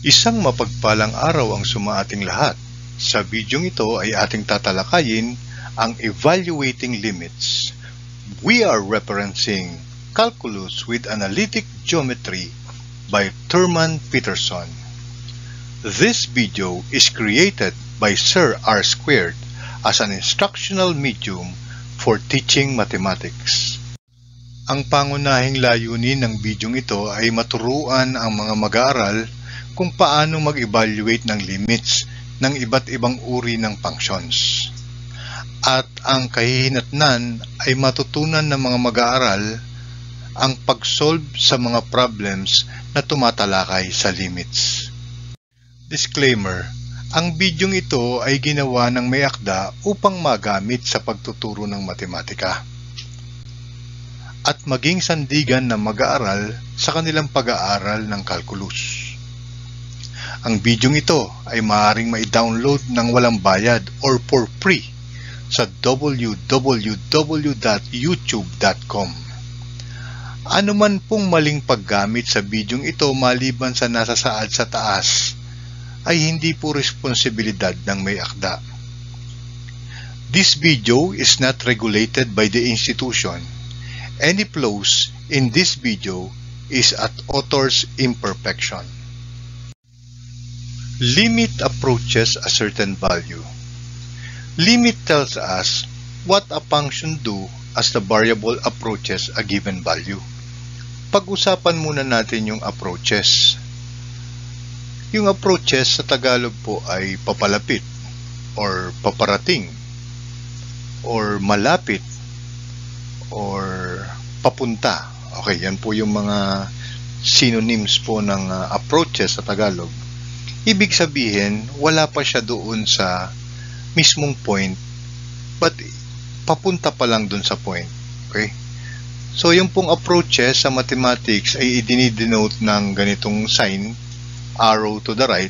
Isang mapagpalang araw ang sumaating lahat. Sa bidyong ito ay ating tatalakayin ang evaluating limits. We are referencing Calculus with Analytic Geometry by Thurman Peterson. This video is created by Sir R Squared as an instructional medium for teaching mathematics. Ang pangunahing layunin ng bidyong ito ay maturuan ang mga mag-aaral kung paano mag-evaluate ng limits ng iba't ibang uri ng functions. At ang kahihinatnan ay matutunan ng mga mag-aaral ang pag-solve sa mga problems na tumatalakay sa limits. Disclaimer: ang bidyong ito ay ginawa ng may akda upang magamit sa pagtuturo ng matematika at maging sandigan ng mag-aaral sa kanilang pag-aaral ng calculus. Ang bidyong ito ay maaaring mai-download ng walang bayad or for free sa www.youtube.com. Ano man pong maling paggamit sa bidyong ito maliban sa nasa saad sa taas ay hindi po responsibilidad ng may akda. This video is not regulated by the institution. Any flaws in this video is at author's imperfection. Limit approaches a certain value. Limit tells us what a function do as the variable approaches a given value. Pag-usapan muna natin yung approaches. Yung approaches sa Tagalog po ay papalapit or paparating or malapit or papunta. Okay, yan po yung mga synonyms po ng approaches sa Tagalog. Ibig sabihin, wala pa siya doon sa mismong point, but papunta pa lang doon sa point. Okay? So, yung pong approaches sa mathematics ay idinidenote ng ganitong sign, arrow to the right.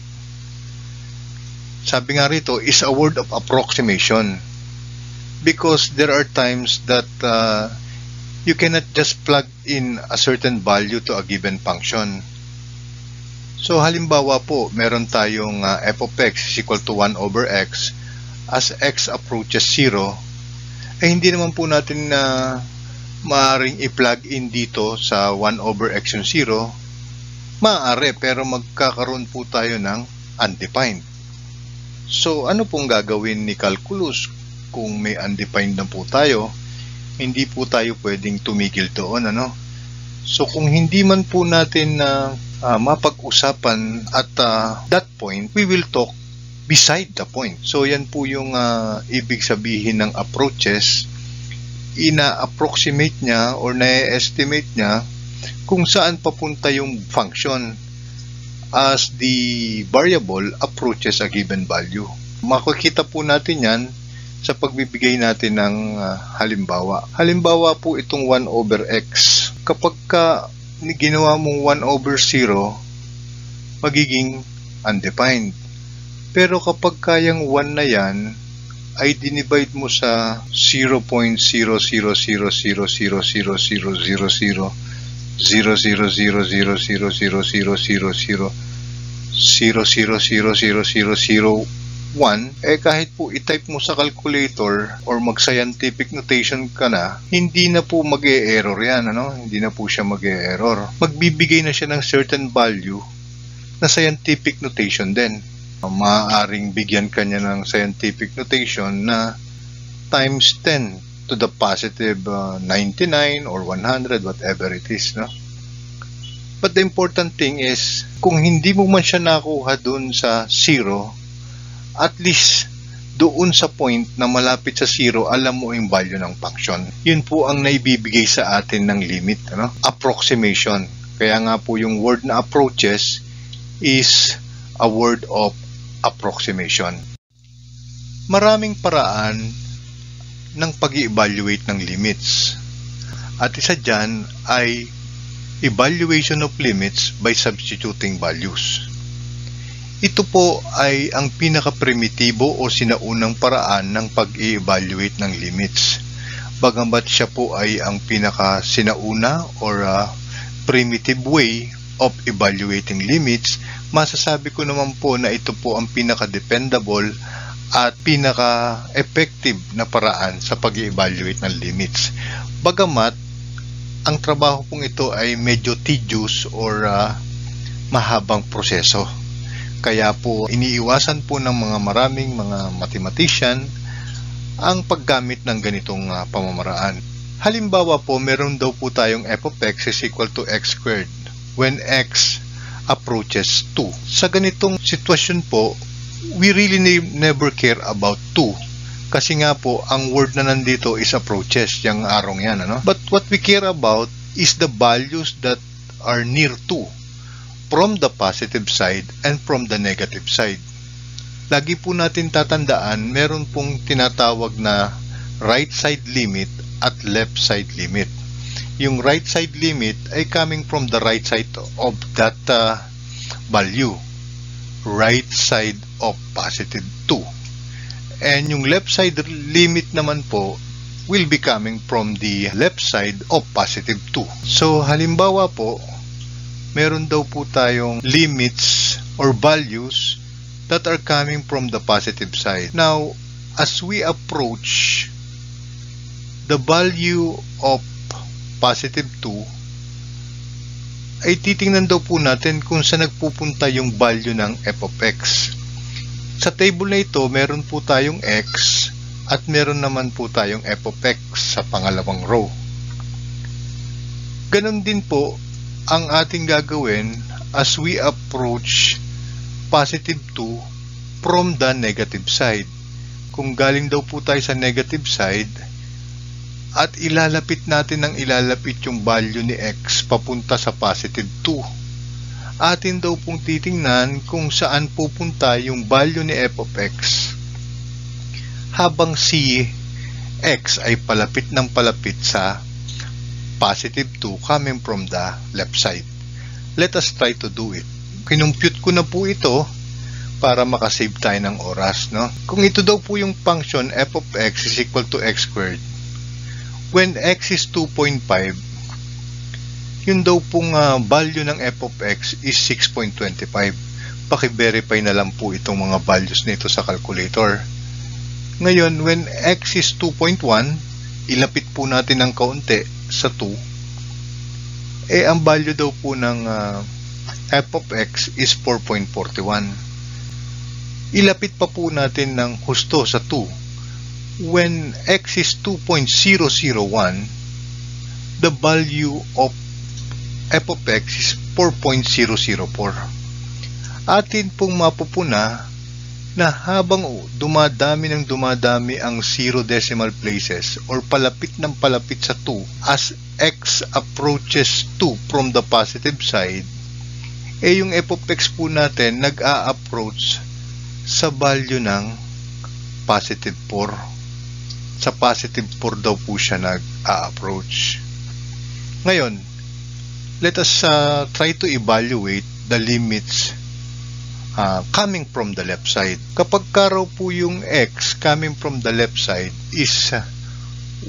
Sabi nga rito, is a word of approximation. Because there are times that you cannot just plug in a certain value to a given function. So, halimbawa po, meron tayong f of x is equal to 1 over x. As x approaches 0, ay hindi naman po natin maaaring i-plug in dito sa 1 over x yung 0. Maaari, pero magkakaroon po tayo ng undefined. So, ano pong gagawin ni calculus kung may undefined na po tayo? Hindi po tayo pwedeng tumigil doon, ano? So, kung hindi man po natin mapag-usapan at that point, we will talk beside the point. So, yan po yung ibig sabihin ng approaches. Ina-approximate niya or na-estimate niya kung saan papunta yung function as the variable approaches a given value. Makikita po natin yan sa pagbibigay natin ng halimbawa. Halimbawa po itong 1 over x. Kapag ginawa mong 1 over 0, magiging undefined. Pero kapag kayang 1 na yan, ay dinivide mo sa 0.00000000000000000001, kahit po i-type mo sa calculator or mag-scientific notation ka na, hindi na po mag-e-error yan, ano? Hindi na po siya mag-e-error. Magbibigay na siya ng certain value na scientific notation din. Maaaring bigyan kanya ng scientific notation na times 10 to the positive 99 or 100, whatever it is, no? But the important thing is, kung hindi mo man siya nakuha doon sa 0, at least doon sa point na malapit sa 0, alam mo yung value ng function. Yun po ang naibibigay sa atin ng limit, ano? Approximation. Kaya nga po yung word na approaches is a word of approximation. Maraming paraan ng pag-i-evaluate ng limits. At isa dyan ay evaluation of limits by substituting values. Ito po ay ang pinaka-primitibo o sinaunang paraan ng pag-i-evaluate ng limits. Bagamat siya po ay ang pinaka-sinauna or primitive way of evaluating limits, masasabi ko naman po na ito po ang pinaka-dependable at pinaka-effective na paraan sa pag-evaluate ng limits. Bagamat, ang trabaho pong ito ay medyo tedious or mahabang proseso. Kaya po, iniiwasan po ng maraming mga mathematician ang paggamit ng ganitong pamamaraan. Halimbawa po, meron daw po tayong f of x is equal to x squared when x approaches 2. Sa ganitong sitwasyon po, we really never care about 2. Kasi nga po, ang word na nandito is approaches, yung arong yan. Ano? But what we care about is the values that are near 2 from the positive side and from the negative side. Lagi po natin tatandaan, meron pong tinatawag na right side limit at left side limit. Yung right side limit ay coming from the right side of that value. Right side of positive 2. And yung left side limit naman po will be coming from the left side of positive 2. So, halimbawa po, meron daw po tayong limits or values that are coming from the positive side. Now, as we approach the value of positive 2, ay titingnan daw po natin kung saan nagpupunta yung value ng f of x. Sa table na ito, meron po tayong x at meron naman po tayong f of x sa pangalawang row. Ganon din po ang ating gagawin as we approach positive 2 from the negative side. Kung galing daw po tayo sa negative side at ilalapit natin ng ilalapit yung value ni x papunta sa positive 2, atin daw pong titingnan kung saan pupunta yung value ni f of x habang si x ay palapit ng palapit sa positive 2 coming from the left side. Let us try to do it. Kinumpute ko na po ito para makasave tayo ng oras. No? Kung ito daw po yung function f of x is equal to x squared, when x is 2.5, yun daw pong value ng f of x is 6.25. Paki-verify na lang po itong mga values nito sa calculator. Ngayon, when x is 2.1, ilapit po natin ng kaunti sa 2, ang value daw po ng f of x is 4.41. Ilapit pa po natin ng husto sa 2. When x is 2.001, the value of f of x is 4.004. Atin pong mapupuna na habang dumadami ng dumadami ang 0 decimal places or palapit ng palapit sa 2 as x approaches 2 from the positive side, yung f of x po natin nag-a-approach sa value ng positive 4. Sa positive 4 daw po siya nag-a-approach. Ngayon, let us try to evaluate the limits coming from the left side. Kapag raw po yung x coming from the left side is 1.5,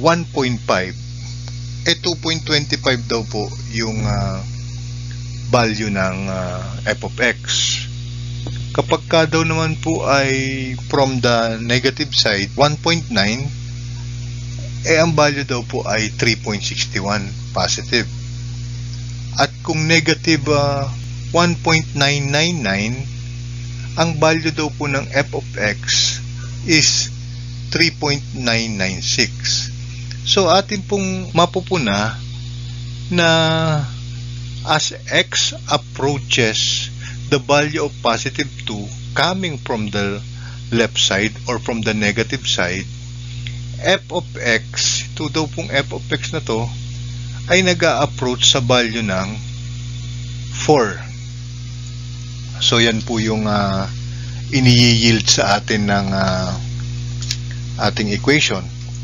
2.25 daw po yung value ng f of x. Kapag daw naman po ay from the negative side, 1.9, ang value daw po ay 3.61 positive. At kung negative 1.999, ang value daw po ng f of x is 3.996. So, atin pong mapupuna na as x approaches the value of positive 2 coming from the left side or from the negative side, f of x, ito daw pong f of x na to, ay nag-a-approach sa value ng 4. So, yan po yung ini-yield sa atin ng ating equation.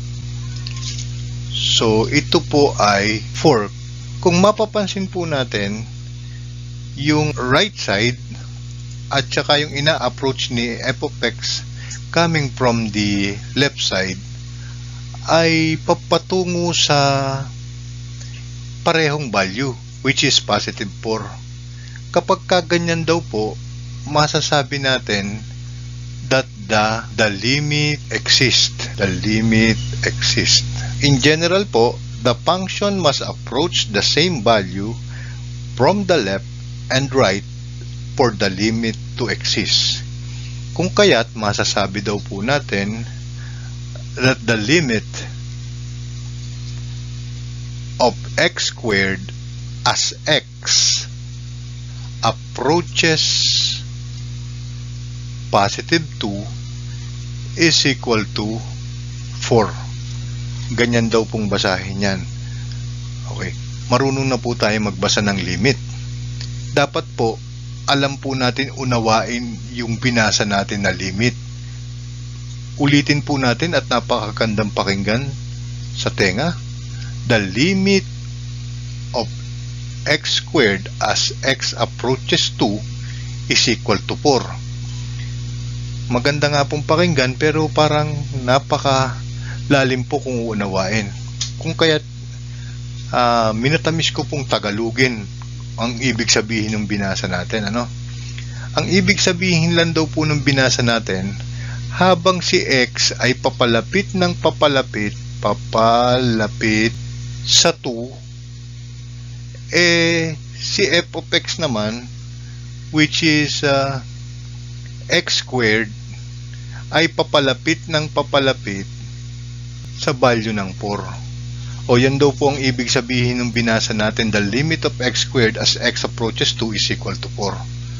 So, ito po ay 4. Kung mapapansin po natin, yung right side at saka yung ina-approach ni f of x coming from the left side ay papatungo sa parehong value, which is positive 4. Kapag kaganyan daw po, masasabi natin that the limit exists. The limit exists. In general po, the function must approach the same value from the left and right for the limit to exist. Kung kaya't masasabi daw po natin that the limit of x squared as x approaches positive 2 is equal to 4. Ganyan daw pong basahin yan. Okay. Marunong na po tayo magbasa ng limit. Dapat po, alam po natin unawain yung binasa natin na limit. Ulitin po natin at napakagandang pakinggan sa tenga. The limit of x squared as x approaches 2 is equal to 4. Maganda nga pong pakinggan pero parang napakalalim po kung uunawain. Kung kaya't minatamis ko pong Tagalogin ang ibig sabihin ng binasa natin. Ang ibig sabihin lang daw po ng binasa natin, habang si x ay papalapit ng papalapit sa 2, si f of x naman, which is x squared, ay papalapit ng papalapit sa value ng 4. O yan daw po ang ibig sabihin ng binasa natin, the limit of x squared as x approaches 2 is equal to 4.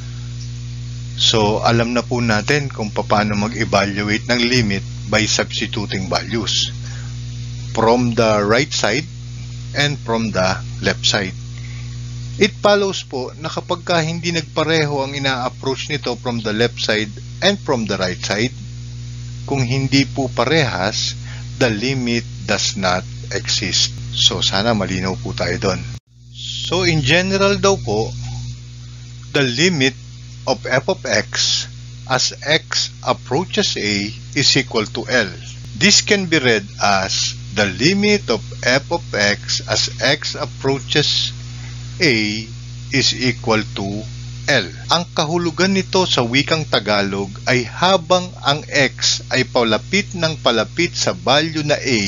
So, alam na po natin kung paano mag-evaluate ng limit by substituting values from the right side and from the left side. It follows po na kapag hindi nagpareho ang ina-approach nito from the left side and from the right side, kung hindi po parehas, the limit does not exist. So, sana malinaw po tayo doon. So, in general daw po, the limit of f of x as x approaches a is equal to L. This can be read as the limit of f of x as x approaches a is equal to L. Ang kahulugan nito sa wikang Tagalog ay habang ang x ay palapit ng palapit sa value na a,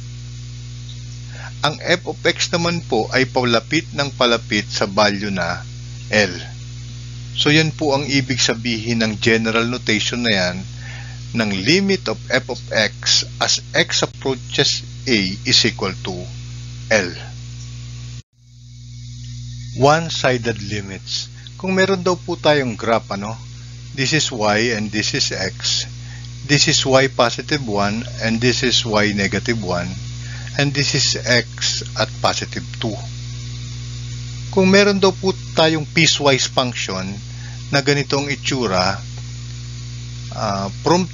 ang f of x naman po ay palapit ng palapit sa value na L. So yan po ang ibig sabihin ng general notation na yan ng limit of f of x as x approaches a is equal to L. One-sided limits. Kung meron daw po tayong graph, this is y and this is x, this is y positive 1 and this is y negative 1, and this is x at positive 2. Kung meron daw po tayong piecewise function na ganitong itsura, from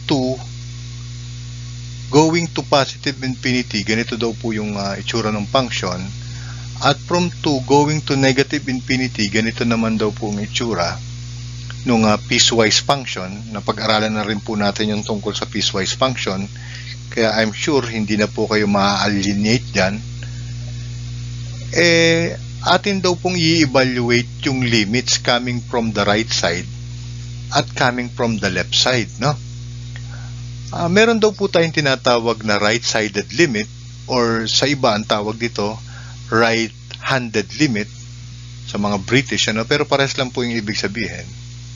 2 going to positive infinity, ganito daw po yung itsura ng function. At from 2 going to negative infinity, ganito naman daw po ang itsura ng piecewise function. Napag-aralan na rin po natin yung tungkol sa piecewise function. Kaya I'm sure hindi na po kayo ma-alienate dyan. Atin daw pong i-evaluate yung limits coming from the right side at coming from the left side. Meron daw po tayong tinatawag na right-sided limit, or sa iba ang tawag dito right-handed limit sa mga British, pero pares lang po yung ibig sabihin.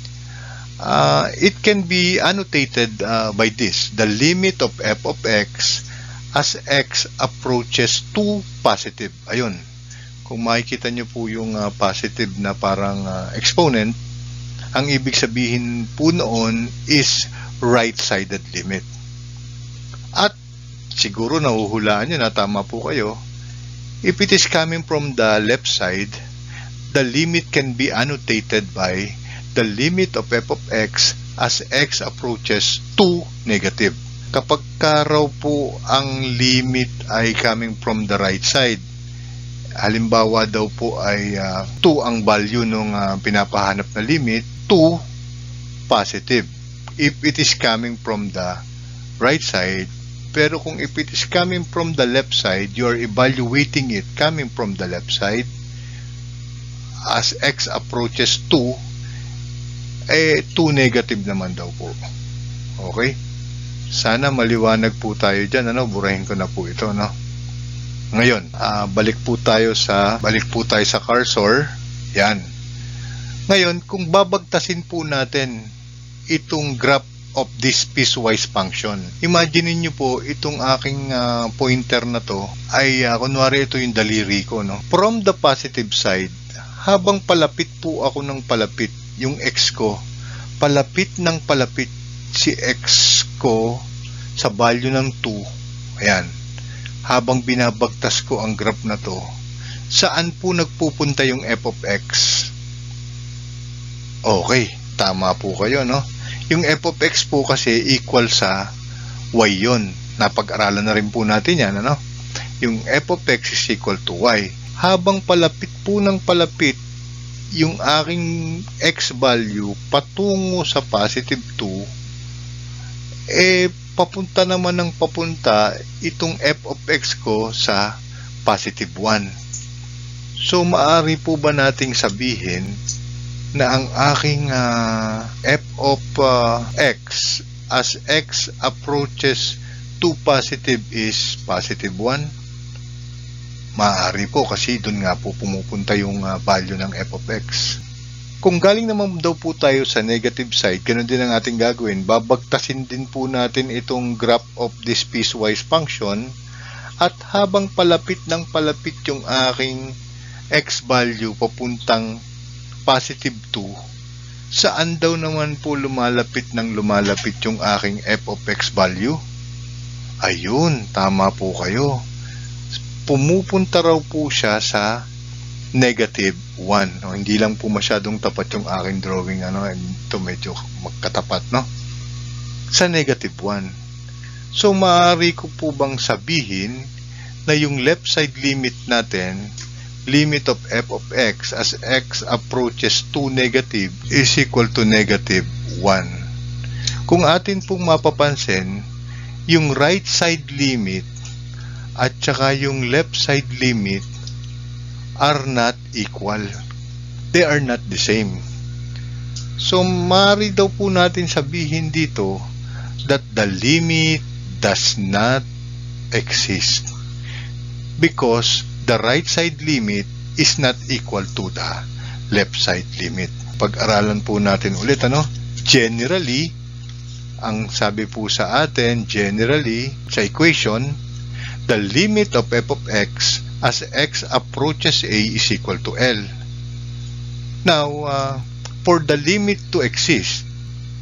It can be annotated by this, the limit of f of x as x approaches to positive. Ayun, kung makikita nyo po yung positive na parang exponent, ang ibig sabihin po noon is right-sided limit. At siguro nahuhulaan nyo na tama po kayo. If it is coming from the left side, the limit can be annotated by the limit of f of x as x approaches to negative. Kapag raw po ang limit ay coming from the right side, halimbawa daw po ay 2 ang value nung pinapahanap na limit, 2 positive. If it is coming from the right side, pero kung if it is coming from the left side, you are evaluating it coming from the left side, as x approaches 2, 2 negative naman daw po. Okay? Sana maliwanag po tayo dyan. Burahin ko na po ito. Ngayon, balik po tayo sa cursor. Yan. Ngayon, kung babagtasin po natin itong graph of this piecewise function, imagine niyo po itong aking pointer na to ay kunwari ito yung daliri ko. From the positive side, habang palapit po ako ng palapit yung x ko, palapit ng palapit si x ko sa value ng 2. Ayan. Habang binabagtas ko ang graph na to, saan po nagpupunta yung f of x? Okay, tama po kayo, Yung f of x po kasi equal sa y yun. Napag-aralan na rin po natin yan, Yung f of x is equal to y. Habang palapit po ng palapit yung aking x value patungo sa positive 2, papunta naman ng papunta itong f of x ko sa positive 1. So, maaari po ba nating sabihin na ang aking f of x as x approaches to positive is positive 1? Maaari po kasi doon nga po pumupunta yung value ng f of x. Kung galing naman daw po tayo sa negative side, ganoon din ang ating gagawin. Babagtasin din po natin itong graph of this piecewise function, at habang palapit ng palapit yung aking x value papuntang positive 2, saan daw naman po lumalapit yung aking f of x value? Ayun, tama po kayo. Pumupunta raw po siya sa negative 1. Hindi lang po masyadong tapat yung aking drawing. Ito medyo magkatapat, sa negative 1. So, maaari ko po bang sabihin na yung left side limit natin, limit of f of x as x approaches to negative is equal to negative 1. Kung atin pong mapapansin, yung right side limit at saka yung left side limit are not equal. They are not the same. So, maaari daw po natin sabihin dito that the limit does not exist because the right side limit is not equal to the left side limit. Pag-aralan po natin ulit, Generally, ang sabi po sa atin, generally, sa equation, the limit of f of x as x approaches a is equal to L. Now, for the limit to exist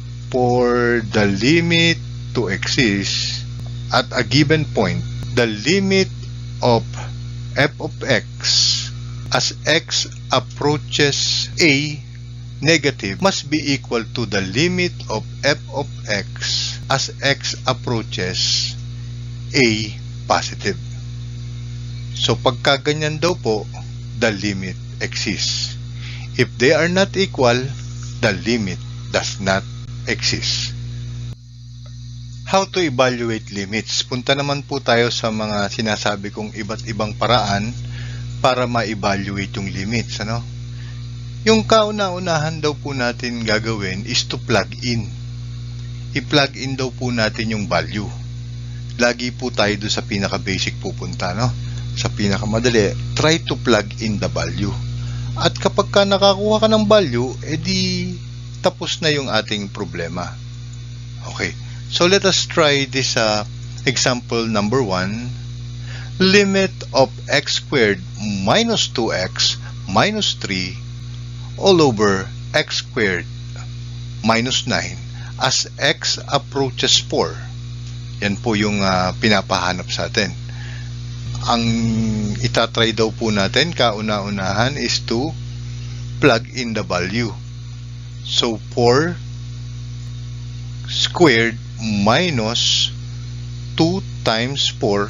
at a given point, the limit of f of x as x approaches a negative must be equal to the limit of f of x as x approaches a positive. So, pagka ganyan daw po, the limit exists. If they are not equal, the limit does not exist. How to evaluate limits? Punta naman po tayo sa mga sinasabi kong iba't ibang paraan para ma-evaluate yung limits. Yung kauna-unahan daw po natin gagawin is to plug in. I-plug in daw po natin yung value. Lagi po tayo doon sa pinaka-basic pupunta, Sa pinaka-madali, try to plug in the value. At kapag ka nakakuha ka ng value, edi tapos na yung ating problema. Okay. So, let us try this example number 1. Limit of x squared minus 2x minus 3 all over x squared minus 9 as x approaches 4. Yan po yung pinapahanap sa atin. Ang itatry daw po natin, kauna-unahan, is to plug in the value. So, 4 squared minus 2 times 4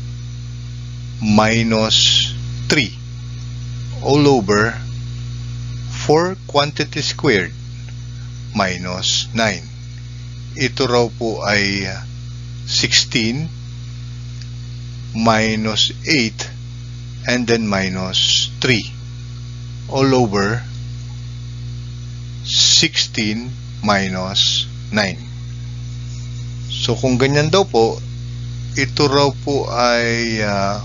minus 3 all over 4 quantity squared minus 9. Ito raw po ay 16 minus 8 and then minus 3 all over 16 minus 9. So kung ganyan daw po, ito raw po ay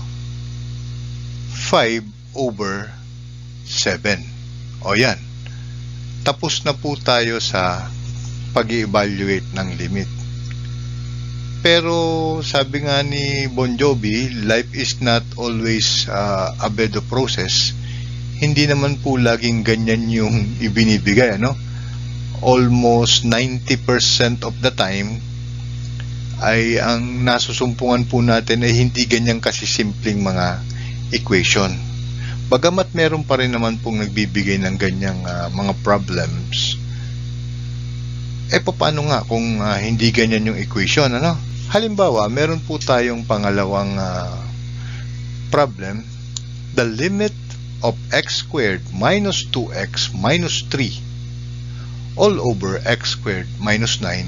5 over 7. O yan. Tapos na po tayo sa pag-evaluate ng limit. Pero sabi nga ni Bon Jovi, life is not always a bed of roses. Hindi naman po laging ganyan yung ibinibigay, ano? Almost 90% of the time ay ang nasusumpungan po natin ay hindi ganyan kasi simpleng mga equation. Bagamat meron pa rin naman pong nagbibigay ng ganyang mga problems, paano nga kung hindi ganyan yung equation, ano? Halimbawa, meron po tayong pangalawang problem. The limit of x squared minus 2x minus 3 all over x squared minus 9.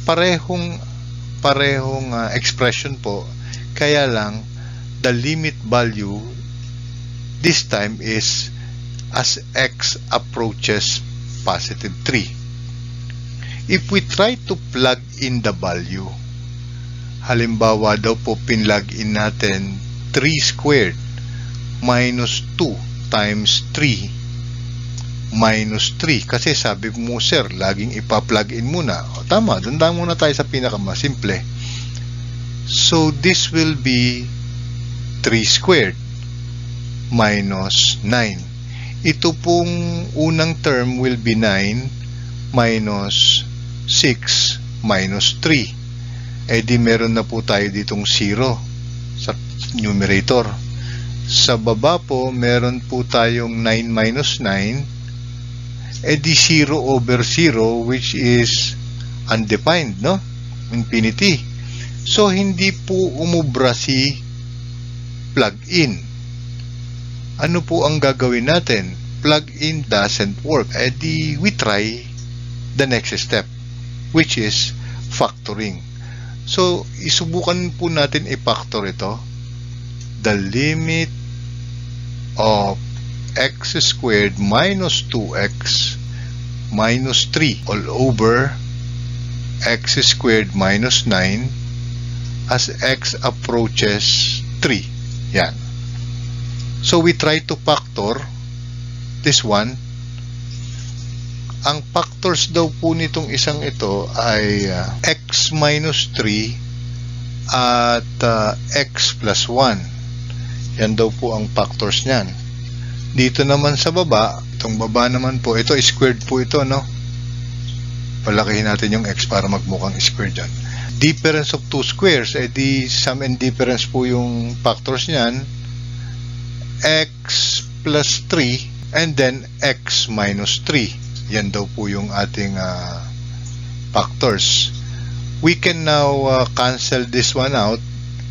Parehong expression po, kaya lang the limit value this time is as x approaches positive 3. If we try to plug in the value, halimbawa daw po pinlog in natin 3 squared minus 2 times 3 minus 3. Kasi sabi mo, sir, laging ipa-plug in muna. O, tama, dundang muna tayo sa pinakamasimple. So, this will be 3 squared minus 9. Ito pong unang term will be 9 minus 6 minus 3. Di meron na po tayo ditong 0 sa numerator. Sa baba po, meron po tayong 9 minus 9. Di 0 over 0, which is undefined, no? Infinity. So, hindi po umubra si plug-in. Ano po ang gagawin natin? Plug-in doesn't work. Di we try the next step, which is factoring. So, isubukan po natin i-factor ito. The limit of x squared minus 2x minus 3 all over x squared minus 9 as x approaches 3. Yan. So, we try to factor this one. Ang factors daw po nitong isang ito ay x minus 3 at x plus 1. Yan daw po ang factors niyan. Dito naman sa baba, itong baba naman po, ito squared po ito, no? Palakihin natin yung x para magmukhang squared dyan. Difference of two squares, di sum and difference po yung factors niyan. X plus 3 and then x minus 3. Yan daw po yung ating factors. We can now cancel this one out.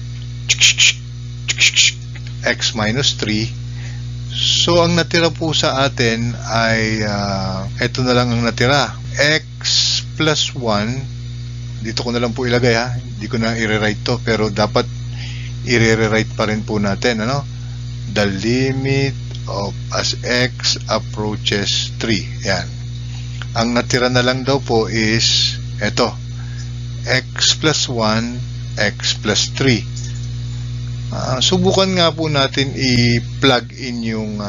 X minus 3. So, ang natira po sa atin ay ito na lang ang natira. X plus 1. Dito ko na lang po ilagay, ha. Hindi ko na i-rewrite to, pero dapat i-rewrite pa rin po natin, ano? The limit of as x approaches 3. Yan. Ang natira na lang daw po is ito. X plus 1, x plus 3. Subukan nga po natin i-plug in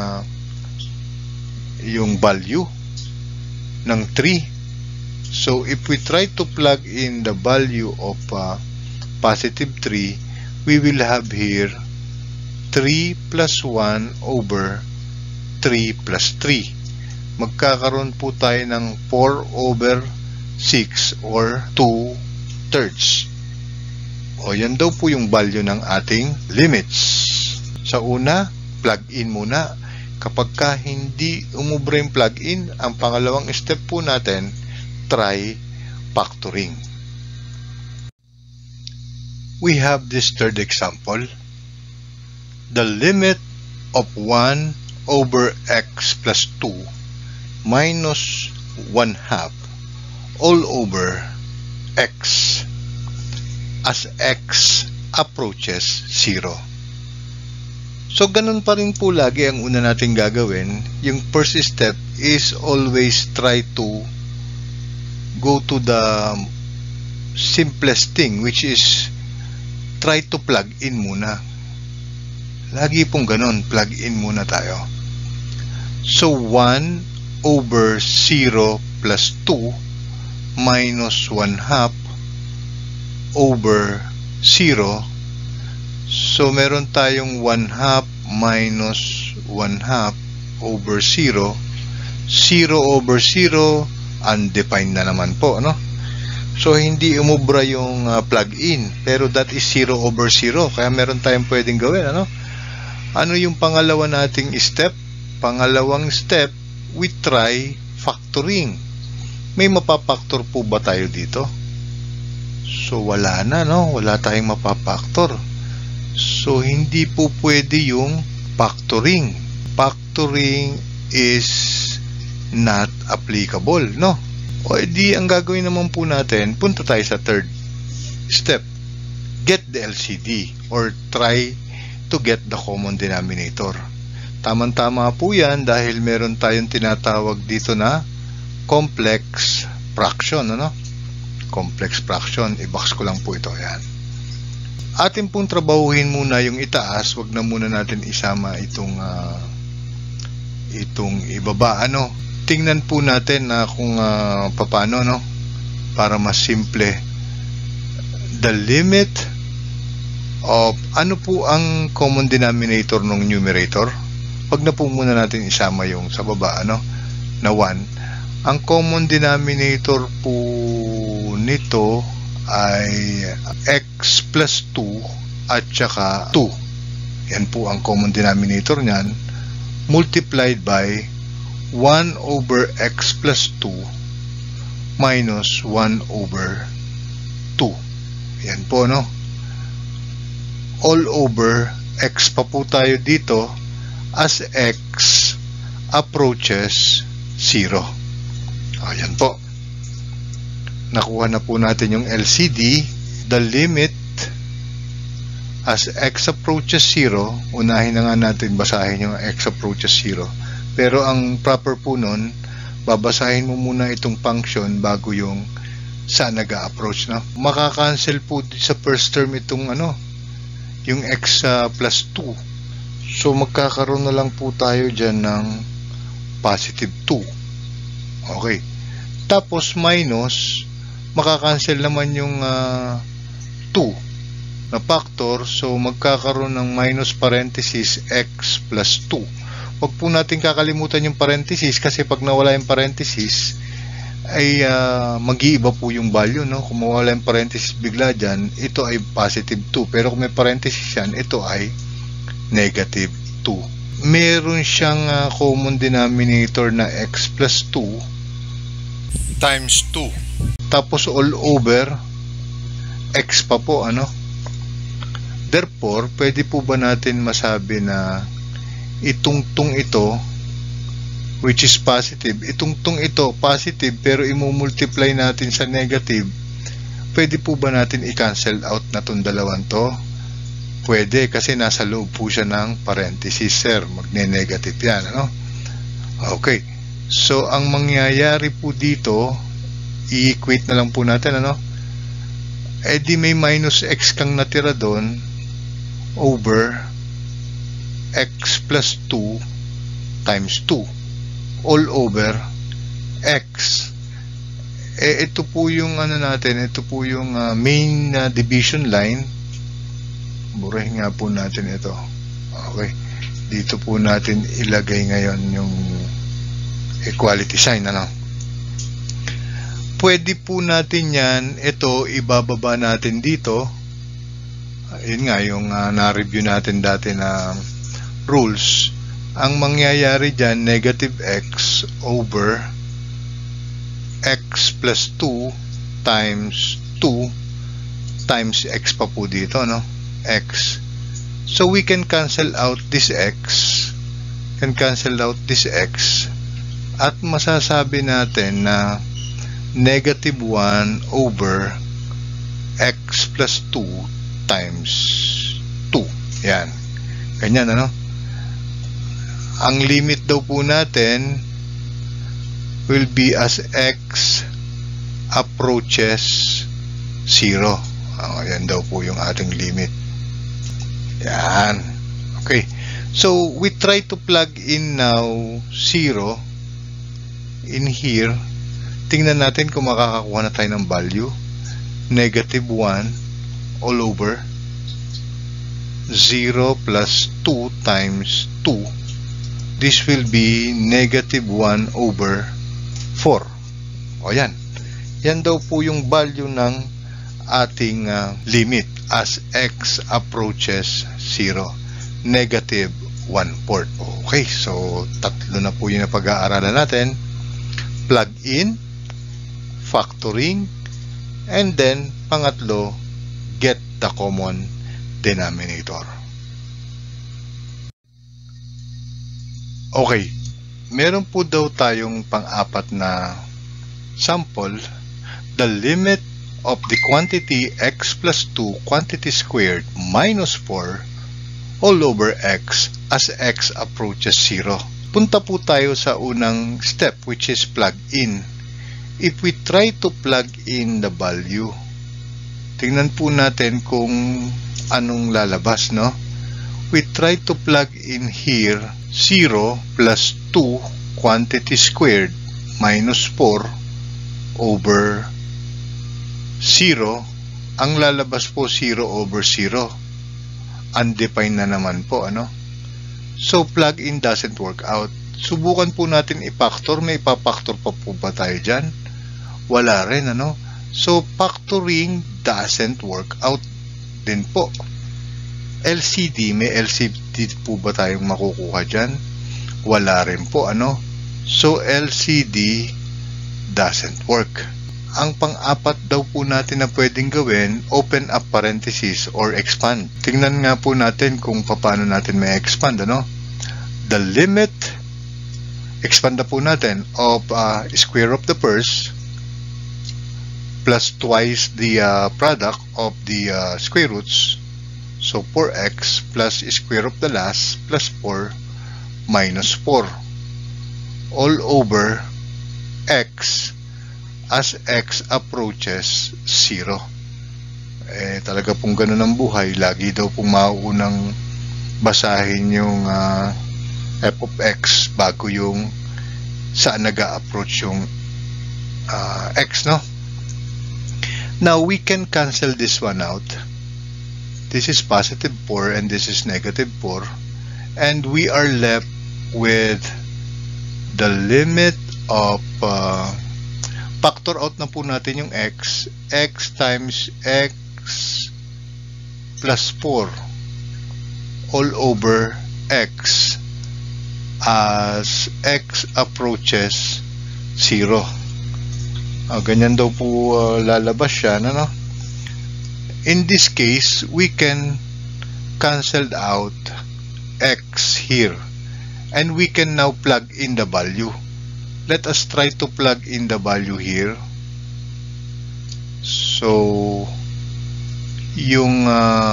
yung value ng 3. So, if we try to plug in the value of positive 3, we will have here 3 plus 1 over 3 plus 3. Magkakaroon po tayo ng 4 over 6 or 2/3. O, yan daw po yung value ng ating limits. Sa una, plug in muna. Kapag ka hindi umubra yung plug in, ang pangalawang step po natin, try factoring. We have this third example. The limit of 1 over x plus 2 minus 1/2 all over x as x approaches 0. So, ganun pa rin po lagi ang una natin gagawin. Yung first step is always try to go to the simplest thing, which is try to plug in muna. Lagi pong ganun, plug in muna tayo. So, 1 over 0 plus 2 minus 1/2 over 0. So, meron tayong 1/2 minus 1/2 over 0. 0 over 0, undefined na naman po, no? So, hindi umubra yung plug-in. Pero that is 0 over 0. Kaya meron tayong pwedeng gawin, ano? Ano yung pangalawa nating step? Pangalawang step, we try factoring. May mapapactor po ba tayo dito? So, wala na, no? Wala tayong mapapactor. So, hindi po pwede yung factoring. Factoring is not applicable, no? O edi, ang gagawin naman po natin, punta tayo sa third step. Get the LCD or try to get the common denominator. Tama-tama po yan dahil meron tayong tinatawag dito na complex fraction, ano? Complex fraction. I-box ko lang po ito. Yan. Atin pong trabahuhin muna yung itaas. Wag na muna natin isama itong ibaba. Ano? Tingnan po natin na kung paano, no? Para mas simple. The limit of ano po ang common denominator ng numerator? Wag na po muna natin isama yung sa baba, ano? Na 1. Ang common denominator po nito ay x plus 2 at saka 2. Yan po ang common denominator niyan, multiplied by 1 over x plus 2 minus 1 over 2. Yan po, no? All over x pa po tayo dito as x approaches 0. Ayan po. Nakuha na po natin yung LCD. The limit as x approaches 0, unahin na nga natin basahin yung x approaches 0. Pero ang proper po nun, babasahin mo muna itong function bago yung saan nag-a-approach, no? Makakancel po sa first term itong yung x plus 2. So magkakaroon na lang po tayo dyan ng positive 2. Okay. Tapos minus, makakancel naman yung 2 na factor. So magkakaroon ng minus parenthesis x plus 2. Huwag po natin kakalimutan yung parenthesis kasi pag nawala yung parenthesis ay mag-iiba po yung value, no? Kung mawala yung parenthesis bigla dyan, ito ay positive 2. Pero kung may parenthesis yan, ito ay negative 2. Meron siyang common denominator na x plus 2 times 2. Tapos all over x pa po, ano? Therefore, pwede po ba natin masabi na itungtong ito, which is positive, itungtong ito positive pero imumultiply natin sa negative, pwede po ba natin i-cancel out na itong dalawang to? Pwede, kasi nasa loob po siya ng parenthesis, sir. Magne-negative yan, ano? Okay. So, ang mangyayari po dito, i-equate na lang po natin, ano? Eh di may minus x kang natira doon over x plus 2 times 2 all over x. Eh ito po yung natin, ito po yung main division line. Burahin nga po natin ito. Okay. Dito po natin ilagay ngayon yung equality sign, ano? Pwede po natin yan, ito ibababa natin dito. Yun nga yung na-review natin dati na rules. Ang mangyayari dyan, negative x over x plus 2 times 2 times x pa po dito, no? X. So we can cancel out this x, can cancel out this x, at masasabi natin na negative 1 over x plus 2 times 2. Yan. Ganyan, ano? Ang limit daw po natin will be as x approaches 0. Yan daw po yung ating limit. Yan. Okay. So, we try to plug in now 0 in here. Tingnan natin kung makakakuha na tayo ng value. Negative 1 all over 0 plus 2 times 2. This will be negative 1 over 4. O yan. Yan daw po yung value ng ating limit as x approaches 0. Negative 1/4. Okay, so tatlo na po yung pag-aaralan natin. Plug in, factoring, and then pangatlo, get the common denominator. Okay, meron po daw tayong pang-apat na sample. The limit of the quantity x plus 2 quantity squared minus 4 all over x as x approaches 0. Punta po tayo sa unang step, which is plug in. If we try to plug in the value, tingnan po natin kung anong lalabas, no? We try to plug in here 0 plus 2 quantity squared minus 4 over 0. Ang lalabas po 0 over 0. Undefined na naman po, ano? So, plug in doesn't work out. Subukan po natin i-factor. May ipapactor pa po ba tayo dyan? Wala rin, ano? So, factoring doesn't work out din po. LCD, may LCD po ba tayong makukuha dyan? Wala rin po, ano? So, LCD doesn't work. Ang pang-apat daw po natin na pwedeng gawin, open up parenthesis or expand. Tingnan nga po natin kung paano natin may expand, ano? The limit, expand na po natin, of square of the first plus twice the product of the square roots. So 4x plus square of the last plus 4 minus 4 all over x as x approaches 0. Talaga pong ganun ang buhay. Lagi daw pong mauunang basahin yung f of x bago yung saan nag-a-approach yung x, no? Now, we can cancel this one out. This is positive 4 and this is negative 4. And we are left with the limit of factor out na po natin yung x times x plus 4 all over x as x approaches 0. Ganyan daw po lalabas siya, no? In this case, we can cancel out x here and we can now plug in the value. Let us try to plug in the value here. So, yung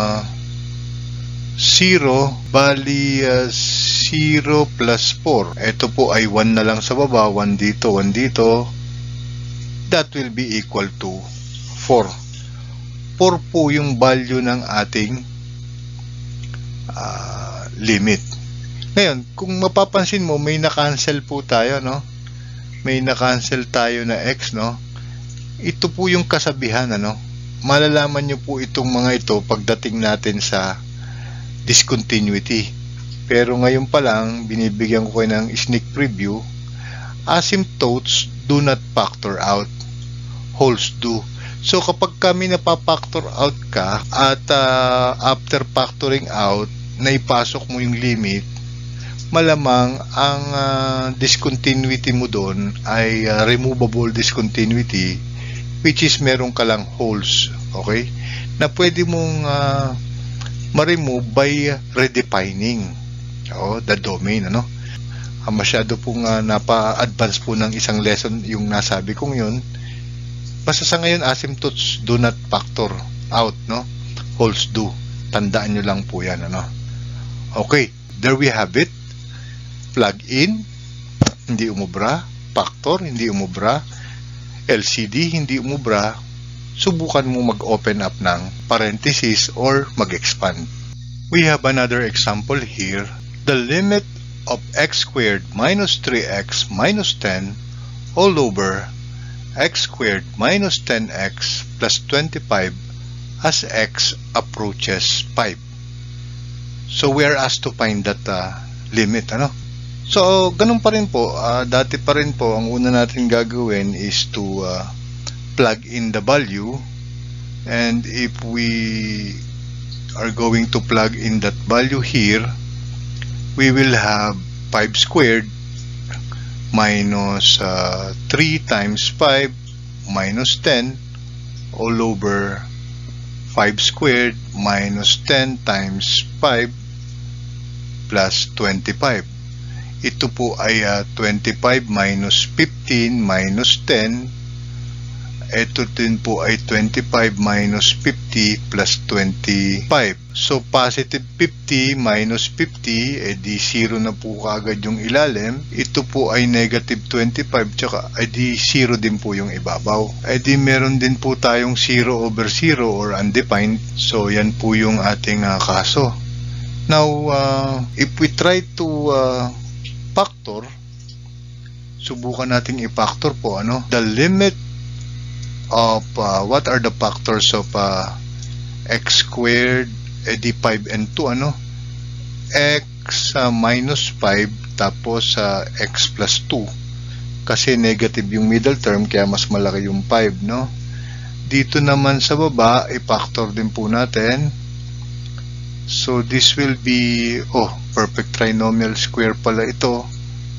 0, bali 0 plus 4. Ito po ay 1 na lang sa baba, 1 dito, 1 dito. That will be equal to 4. 4 po yung value ng ating limit. Ngayon, kung mapapansin mo, may na-cancel po tayo, no? May na-cancel tayo na x, no? Ito po yung kasabihan, ano? Malalaman nyo po itong mga ito pagdating natin sa discontinuity. Pero ngayon pa lang, binibigyan ko kayo ng sneak preview. Asymptotes do not factor out. Wholes do. So, kapag kami napapactor out ka at after factoring out, naipasok mo yung limit, malamang ang discontinuity mo doon ay removable discontinuity, which is meron ka lang holes, okay? Na pwede mong ma-remove by redefining the domain, ano? Masyado pong napa-advance po ng isang lesson yung nasabi kong yun. Basta sa ngayon, asymptotes do not factor out, no? Holes do. Tandaan nyo lang po yan, ano? Okay, there we have it. Plug in, hindi umubra. Factor, hindi umubra. LCD, hindi umubra. Subukan mo mag-open up ng parenthesis or mag-expand. We have another example here. The limit of x squared minus 3x minus 10 all over x squared minus 10x plus 25 as x approaches 5. So we are asked to find that limit, ano? So ganun pa rin po, dati pa rin po, ang una natin gagawin is to plug in the value, and if we are going to plug in that value here, we will have 5 squared minus 3 times 5 minus 10 all over 5 squared minus 10 times 5 plus 25. Ito po ay 25 minus 15 minus 10. Ito din po ay 25 minus 50 plus 25. So, positive 50 minus 50, di 0 na po kaagad yung ilalim. Ito po ay negative 25, tsaka di 0 din po yung ibabaw. Di meron din po tayong 0 over 0 or undefined. So, yan po yung ating kaso. Now, if we try to factor, subukan nating i-factor po, ano? The limit of what are the factors of x squared, di 5 and 2, ano? X minus 5 tapos x plus 2, kasi negative yung middle term, kaya mas malaki yung 5, no? Dito naman sa baba, i-factor din po natin. So this will be, perfect trinomial square pala ito.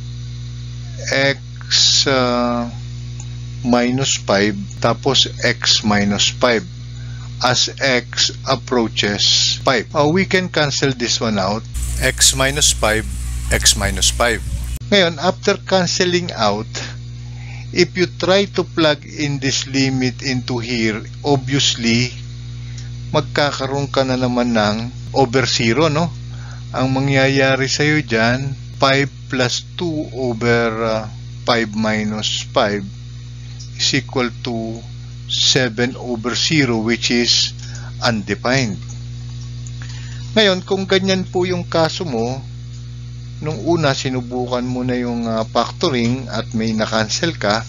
X minus 5 tapos x minus 5 as x approaches 5. We can cancel this one out. X minus 5, x minus 5. Ngayon, after cancelling out, if you try to plug in this limit into here, obviously, magkakaroon ka na naman ng over 0, no? Ang mangyayari sa'yo dyan, 5 plus 2 over 5 minus 5 is equal to 7 over 0, which is undefined. Ngayon, kung ganyan po yung kaso mo, nung una sinubukan mo na yung factoring at may na-cancel ka,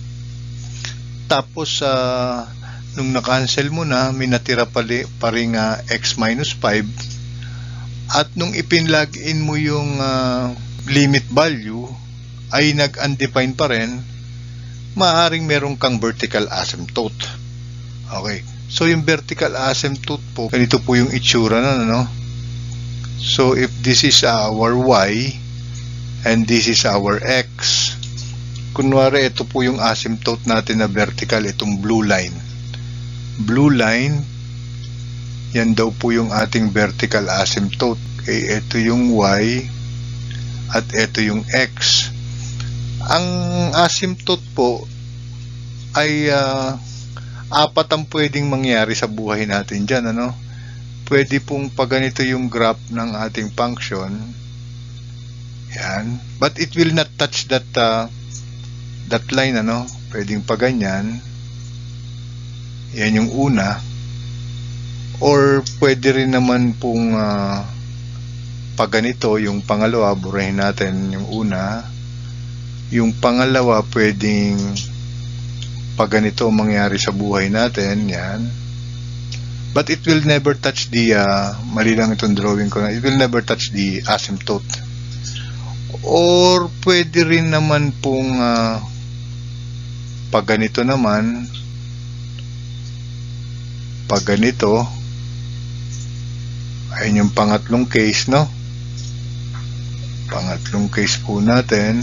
tapos nung na-cancel mo na, may natira pa rin x minus 5, at nung ipinlog in mo yung limit value ay nag-undefined pa rin, maaaring meron kang vertical asymptote. Okay. So, yung vertical asymptote po, ganito po yung itsura na, no? So, if this is our y, and this is our x, kunwari, ito po yung asymptote natin na vertical, itong blue line. Blue line, yan daw po yung ating vertical asymptote. Okay, ito yung y, at ito yung x. Ang asymptote po ay 4 ang pwedeng mangyari sa buhay natin dyan, ano? Pwede pong pag ganito yung graph ng ating function. Yan. But it will not touch that line, ano? Pwedeng pag ganyan. Yan yung una. Or pwede rin naman pong pag ganito, yung pangalawa, burahin natin yung una. Yung pangalawa, pwedeng pag ganito mangyari sa buhay natin, yan. But it will never touch the, mali lang itong drawing ko na, it will never touch the asymptote. Or pwede rin naman pong pag ganito naman, pag ganito, ayun yung pangatlong case, no? Pangatlong case po natin,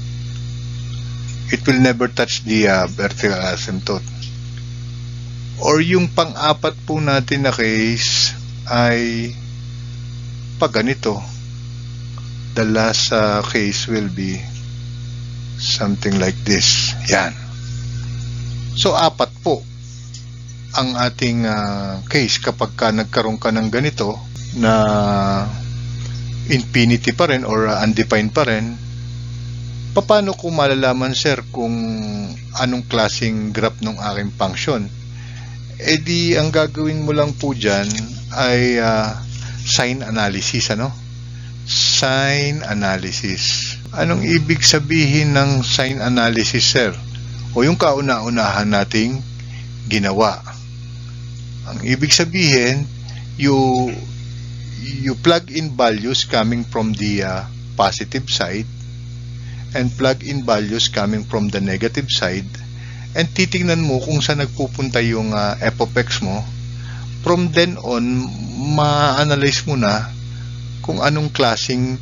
it will never touch the vertical asymptote. Or yung pang-apat po natin na case ay pag ganito. The last case will be something like this. Yan. So, 4 po ang ating case kapag ka nagkaroon ka ng ganito na infinity pa rin or undefined pa rin, paano ko malalaman, sir, kung anong klaseng graph ng aking function? Eh di, ang gagawin mo lang po dyan ay sign analysis, ano? Sign analysis. Anong ibig sabihin ng sign analysis, sir? O yung kauna-unahan nating ginawa. Ang ibig sabihin, you plug in values coming from the positive side and plug in values coming from the negative side, and titingnan mo kung saan nagpupunta yung f of x mo. From then on, ma-analyze mo na kung anong klaseng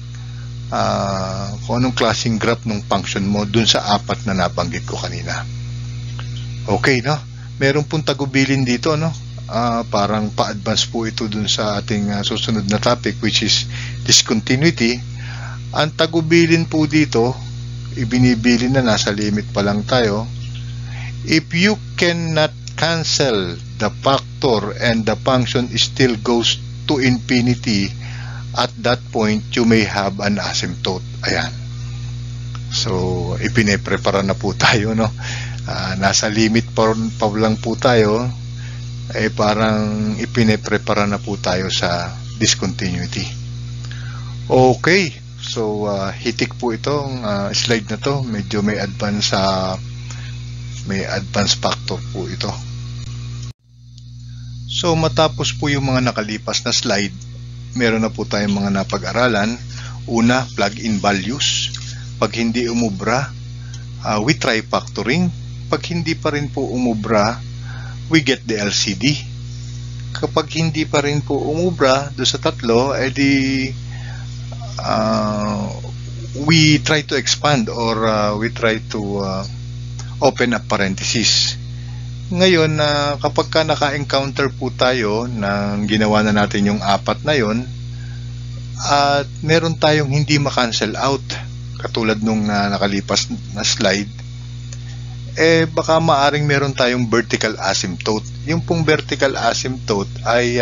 graph ng function mo dun sa apat na nabanggit ko kanina. Okay, no? Meron pong tagubilin dito, no? Parang pa-advance po ito dun sa ating susunod na topic, which is discontinuity. Ang tagubilin po dito, ibinibilin na nasa limit pa lang tayo. If you cannot cancel the factor and the function still goes to infinity, at that point, you may have an asymptote. Ayan. So, ipine-prepara na po tayo, no? Nasa limit pa lang po tayo. Parang ipine-prepara na po tayo sa discontinuity. Okay. So, hitik po itong slide na to. Medyo may advance factor po ito. So, matapos po yung mga nakalipas na slide, meron na po tayong mga napag-aralan. Una, plug-in values. Pag hindi umubra, we try factoring. Pag hindi pa rin po umubra, we get the LCD. Kapag hindi pa rin po umubra do sa tatlo, edi we try to expand or we try to open up parenthesis. Ngayon, kapag ka naka-encounter po tayo ng ginawa na natin yung apat na yon, at meron tayong hindi ma-cancel out, katulad nung nakalipas na slide, baka maaring meron tayong vertical asymptote. Yung pong vertical asymptote ay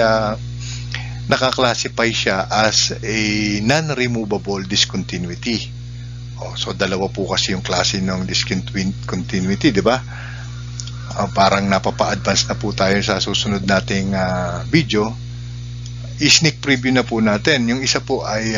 nakaklasify siya as a non-removable discontinuity. So, dalawa po kasi yung klase ng discontinuity, di ba? Parang napapa-advance na po tayo sa susunod nating video. I-sneak preview na po natin. Yung isa po ay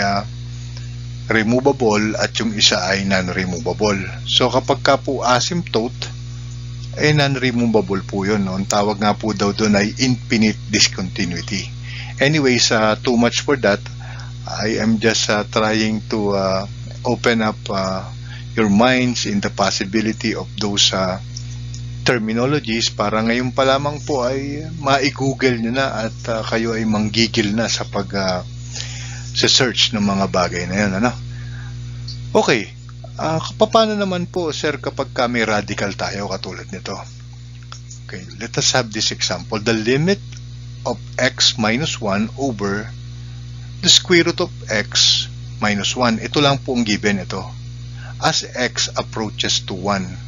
removable at yung isa ay non-removable. So, kapag ka po asymptote, non-removable po yun. No? Ang tawag nga po daw doon ay infinite discontinuity. Anyways, too much for that. I am just trying to open up your minds in the possibility of those terminologies para ngayon pa lamang po ay ma-google nyo na at kayo ay manggigil na sa pag-search ng mga bagay na yun. Ano? Okay. Paano naman po, sir, kapag may radical tayo katulad nito? Okay, let us have this example. The limit of x minus 1 over the square root of x minus 1. Ito lang po ang given ito. As x approaches to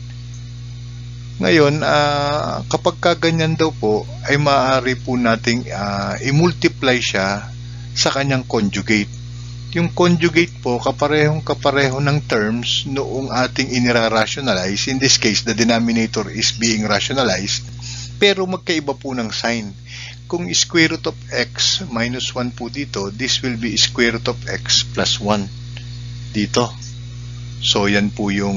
1. Ngayon, kapag kaganyan daw po, ay maaari po nating i-multiply siya sa kanyang conjugate. Yung conjugate po, kapareho ng terms noong ating inira-rationalize. In this case, the denominator is being rationalized, pero magkaiba po ng sign. Kung square root of x minus 1 po dito, this will be square root of x plus 1 dito. So, yan po yung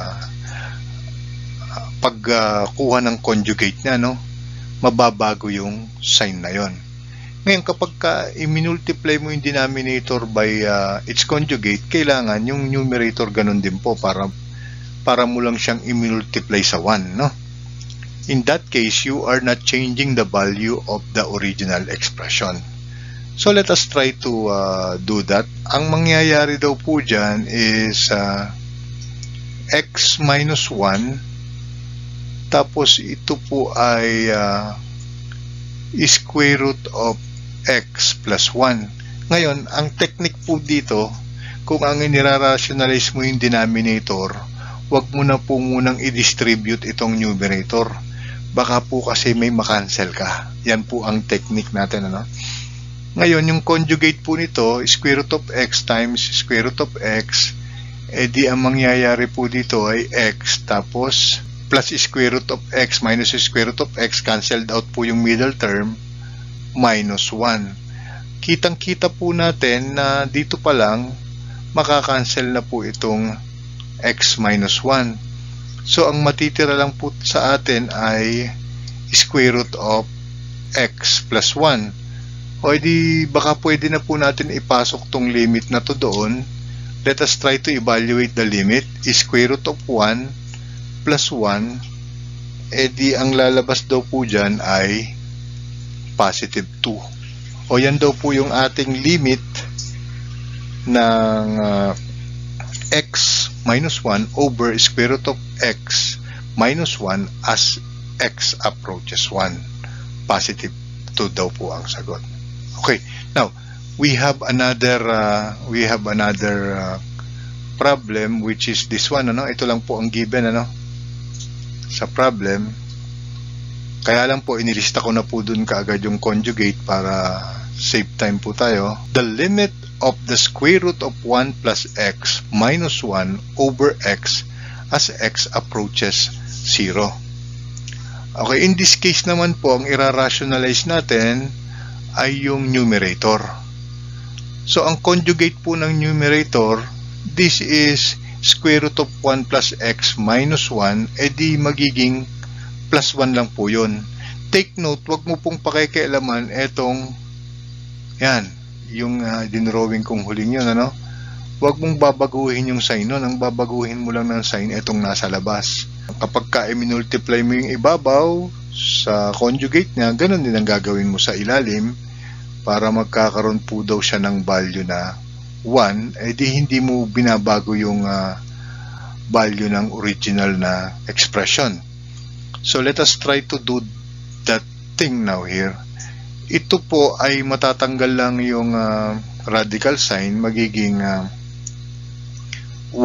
pagkuha ng conjugate niya, no? Mababago yung sign na yon. Ngayon, kapag i-multiply mo yung denominator by its conjugate, kailangan yung numerator ganun din po para mo lang siyang i-multiply sa 1, no? In that case, you are not changing the value of the original expression. So, let us try to do that. Ang mangyayari daw po dyan is x minus 1, tapos ito po ay square root of x plus 1. Ngayon, ang technique po dito, kung ang inira-rationalize mo yung denominator, wag mo na po munang i-distribute itong numerator. Baka po kasi may makancel ka. Yan po ang technique natin, ano? Ngayon, yung conjugate po nito, square root of x times square root of x, di ang mangyayari po dito ay x, tapos plus square root of x minus square root of x, cancelled out po yung middle term, minus 1. Kitang-kita po natin na dito pa lang, makakancel na po itong x minus 1. So, ang matitira lang po sa atin ay square root of x plus 1. O edi baka pwede na po natin ipasok tong limit na to doon. Let us try to evaluate the limit. Square root of 1 plus 1. Edi ang lalabas daw po dyan ay positive 2. O yan daw po yung ating limit ng x minus 1 over square root of x minus 1 as x approaches 1. Positive 2 daw po ang sagot. Okay, now we have another problem, which is this one, ano? Ito lang po ang given, ano? Sa problem. Kaya lang po inilista ko na po dun kaagad yung conjugate para save time po tayo. The limit of the square root of 1 plus x minus 1 over x as x approaches 0. Okay, in this case naman po, ang ira-rationalize natin ay yung numerator. So, ang conjugate po ng numerator, this is square root of 1 plus x minus 1, edi magiging plus 1 lang po yun. Take note, wag mo pong pakikialaman etong, yan, yung dinrawing kong huling yun, ano? Wag mong babaguhin yung sign nun. Ang babaguhin mo lang ng sign etong nasa labas. Kapag i-multiply mo yung ibabaw sa conjugate niya, ganun din ang gagawin mo sa ilalim para magkakaroon po daw siya ng value na 1, di hindi mo binabago yung value ng original na expression. So let us try to do that thing now here. Ito po ay matatanggal lang yung radical sign, magiging 1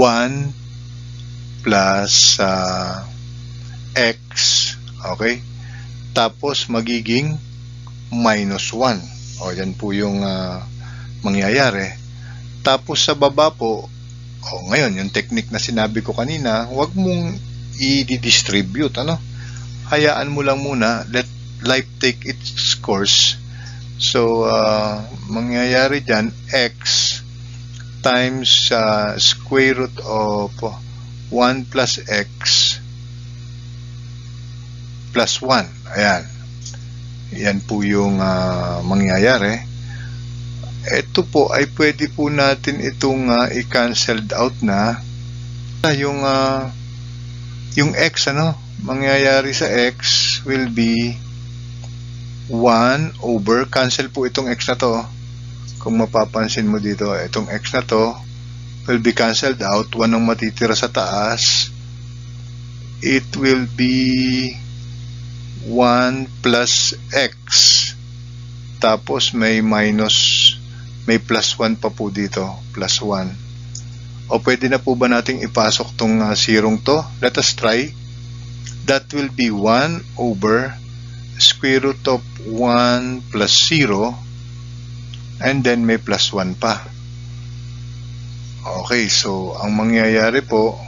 plus x, okay? Tapos magiging minus 1. O, yan po yung mangyayari. Tapos sa baba po, ngayon, yung technique na sinabi ko kanina, huwag mong i-distribute, ano? Hayaan mo lang muna, let life take its course. So, mangyayari dyan, x times square root of 1 plus x plus 1. Ayan. Yan po yung mangyayari. Ito po ay pwede po natin itong i-cancelled out na yung x, ano, mangyayari sa x will be 1 over, cancel po itong x na to. Kung mapapansin mo dito, itong x na to will be cancelled out. 1 ang matitira sa taas. It will be 1 plus x, tapos may plus 1 pa po dito, plus 1. O pwede na po ba nating ipasok tong zerong to? Let us try. That will be 1 over square root of 1 plus 0, and then may plus 1 pa. Okay, so ang mangyayari po,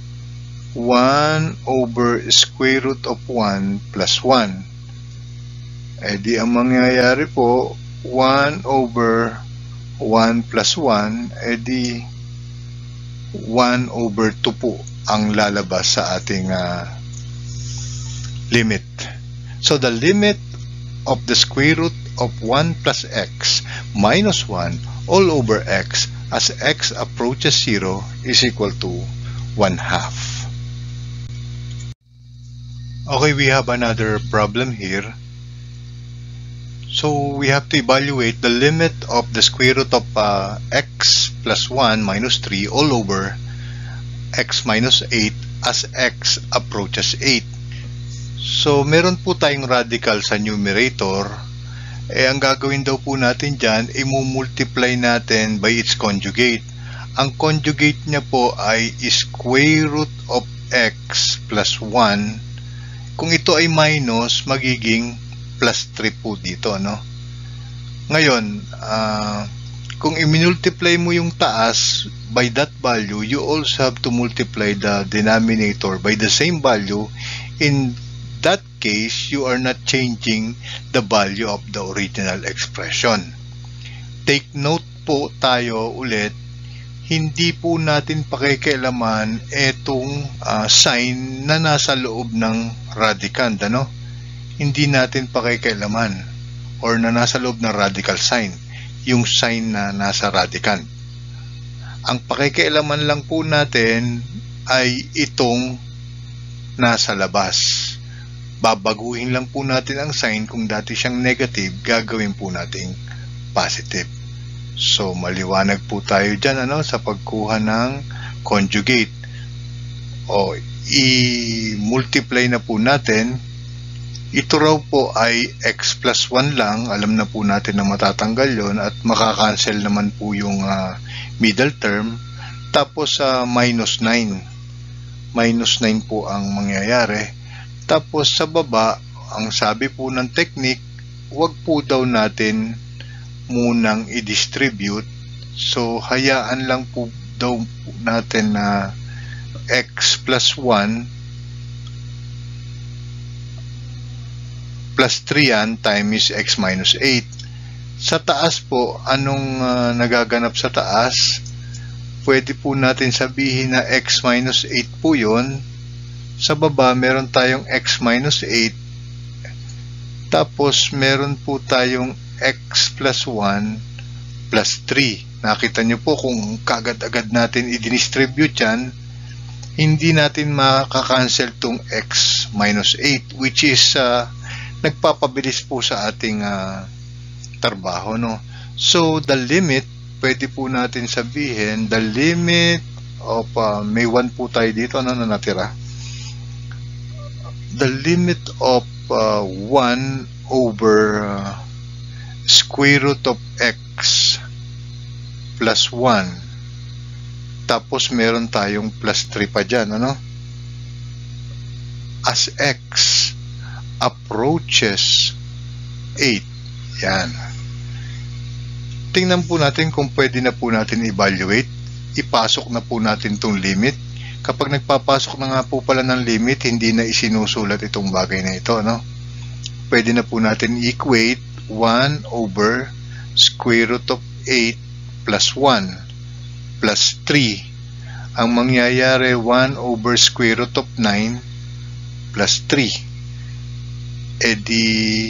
1 over square root of 1 plus 1. Di ang mangyayari po, 1 over 1 plus 1, di 1 over 2 po ang lalabas sa ating limit. So the limit of the square root of 1 plus x minus 1 all over x as x approaches 0 is equal to 1/2. Okay, we have another problem here. So we have to evaluate the limit of the square root of x plus 1 minus 3 all over x minus 8 as x approaches 8. So meron po tayong radical sa numerator. Ang gagawin daw po natin dyan, i-multiply natin by its conjugate. Ang conjugate niya po ay square root of x plus 1. Kung ito ay minus, magiging plus 3 po dito, no? Ngayon, kung i-multiply mo yung taas by that value, you also have to multiply the denominator by the same value. In that case, you are not changing the value of the original expression. Take note po tayo ulit, hindi po natin pakikialaman etong sign na nasa loob ng radicand, ano? Hindi natin pakikialaman or na nasa loob ng radical sign, yung sign na nasa radicand. Ang pakikialaman lang po natin ay itong nasa labas. Babaguhin lang po natin ang sign. Kung dati siyang negative, gagawin po nating positive. So, maliwanag po tayo dyan, ano, sa pagkuha ng conjugate. O, i-multiply na po natin. Ito raw po ay x plus 1 lang. Alam na po natin na matatanggal yon at makakancel naman po yung middle term. Tapos, minus 9. Minus 9 po ang mangyayari. Tapos, sa baba, ang sabi po ng technique, wag po daw natin munang i-distribute. So, hayaan lang po daw natin na x plus 1 plus 3 yan times x minus 8. Sa taas po, anong nagaganap sa taas? Pwede po natin sabihin na x minus 8 po yun. Sa baba, meron tayong x minus 8. Tapos, meron po tayong x plus 1 plus 3. Nakita nyo po kung kagad-agad natin i-distribute yan, hindi natin makakancel tong x minus 8, which is nagpapabilis po sa ating trabaho, no? So, the limit, pwede po natin sabihin, the limit of, may 1 po tayo dito, ano na natira? The limit of 1 over square root of x plus 1. Tapos meron tayong plus 3 pa dyan, ano? As x approaches 8. Yan. Tingnan po natin kung pwede na po natin evaluate. Ipasok na po natin itong limit. Kapag nagpapasok na nga po pala ng limit, hindi na isinusulat itong bagay na ito, no? Pwede na po natin equate 1 over square root of 8 plus 1 plus 3. Ang mangyayari 1 over square root of 9 plus 3. E di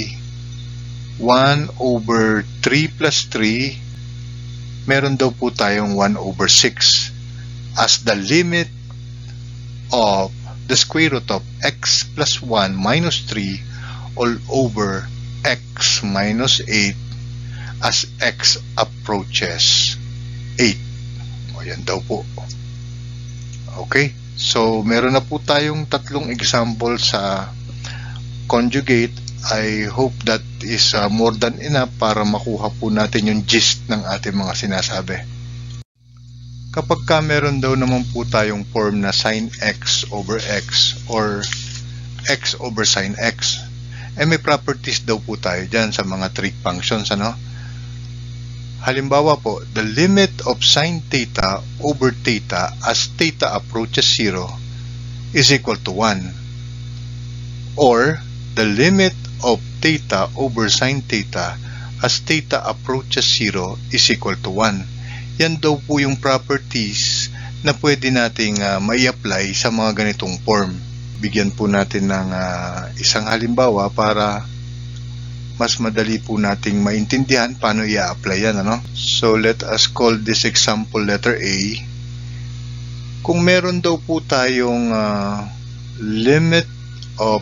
1 over 3 plus 3, meron daw po tayong 1 over 6 as the limit of the square root of x plus 1 minus 3 all over x minus 8 as x approaches 8. O yan daw po. Okay? So, meron na po tayong tatlong example sa conjugate. I hope that is more than enough para makuha po natin yung gist ng ating mga sinasabi. Kapag ka meron daw naman po tayong form na sin x over x or x over sin x, may properties daw po tayo dyan sa mga trig functions, ano? Halimbawa po, the limit of sin theta over theta as theta approaches 0 is equal to 1. Or, the limit of theta over sin theta as theta approaches 0 is equal to 1. Yan daw po yung properties na pwede nating mai-apply sa mga ganitong form. Bigyan po natin ng isang halimbawa para mas madali po nating maintindihan paano i-apply yan, ano? So, let us call this example letter A. Kung meron daw po tayong limit of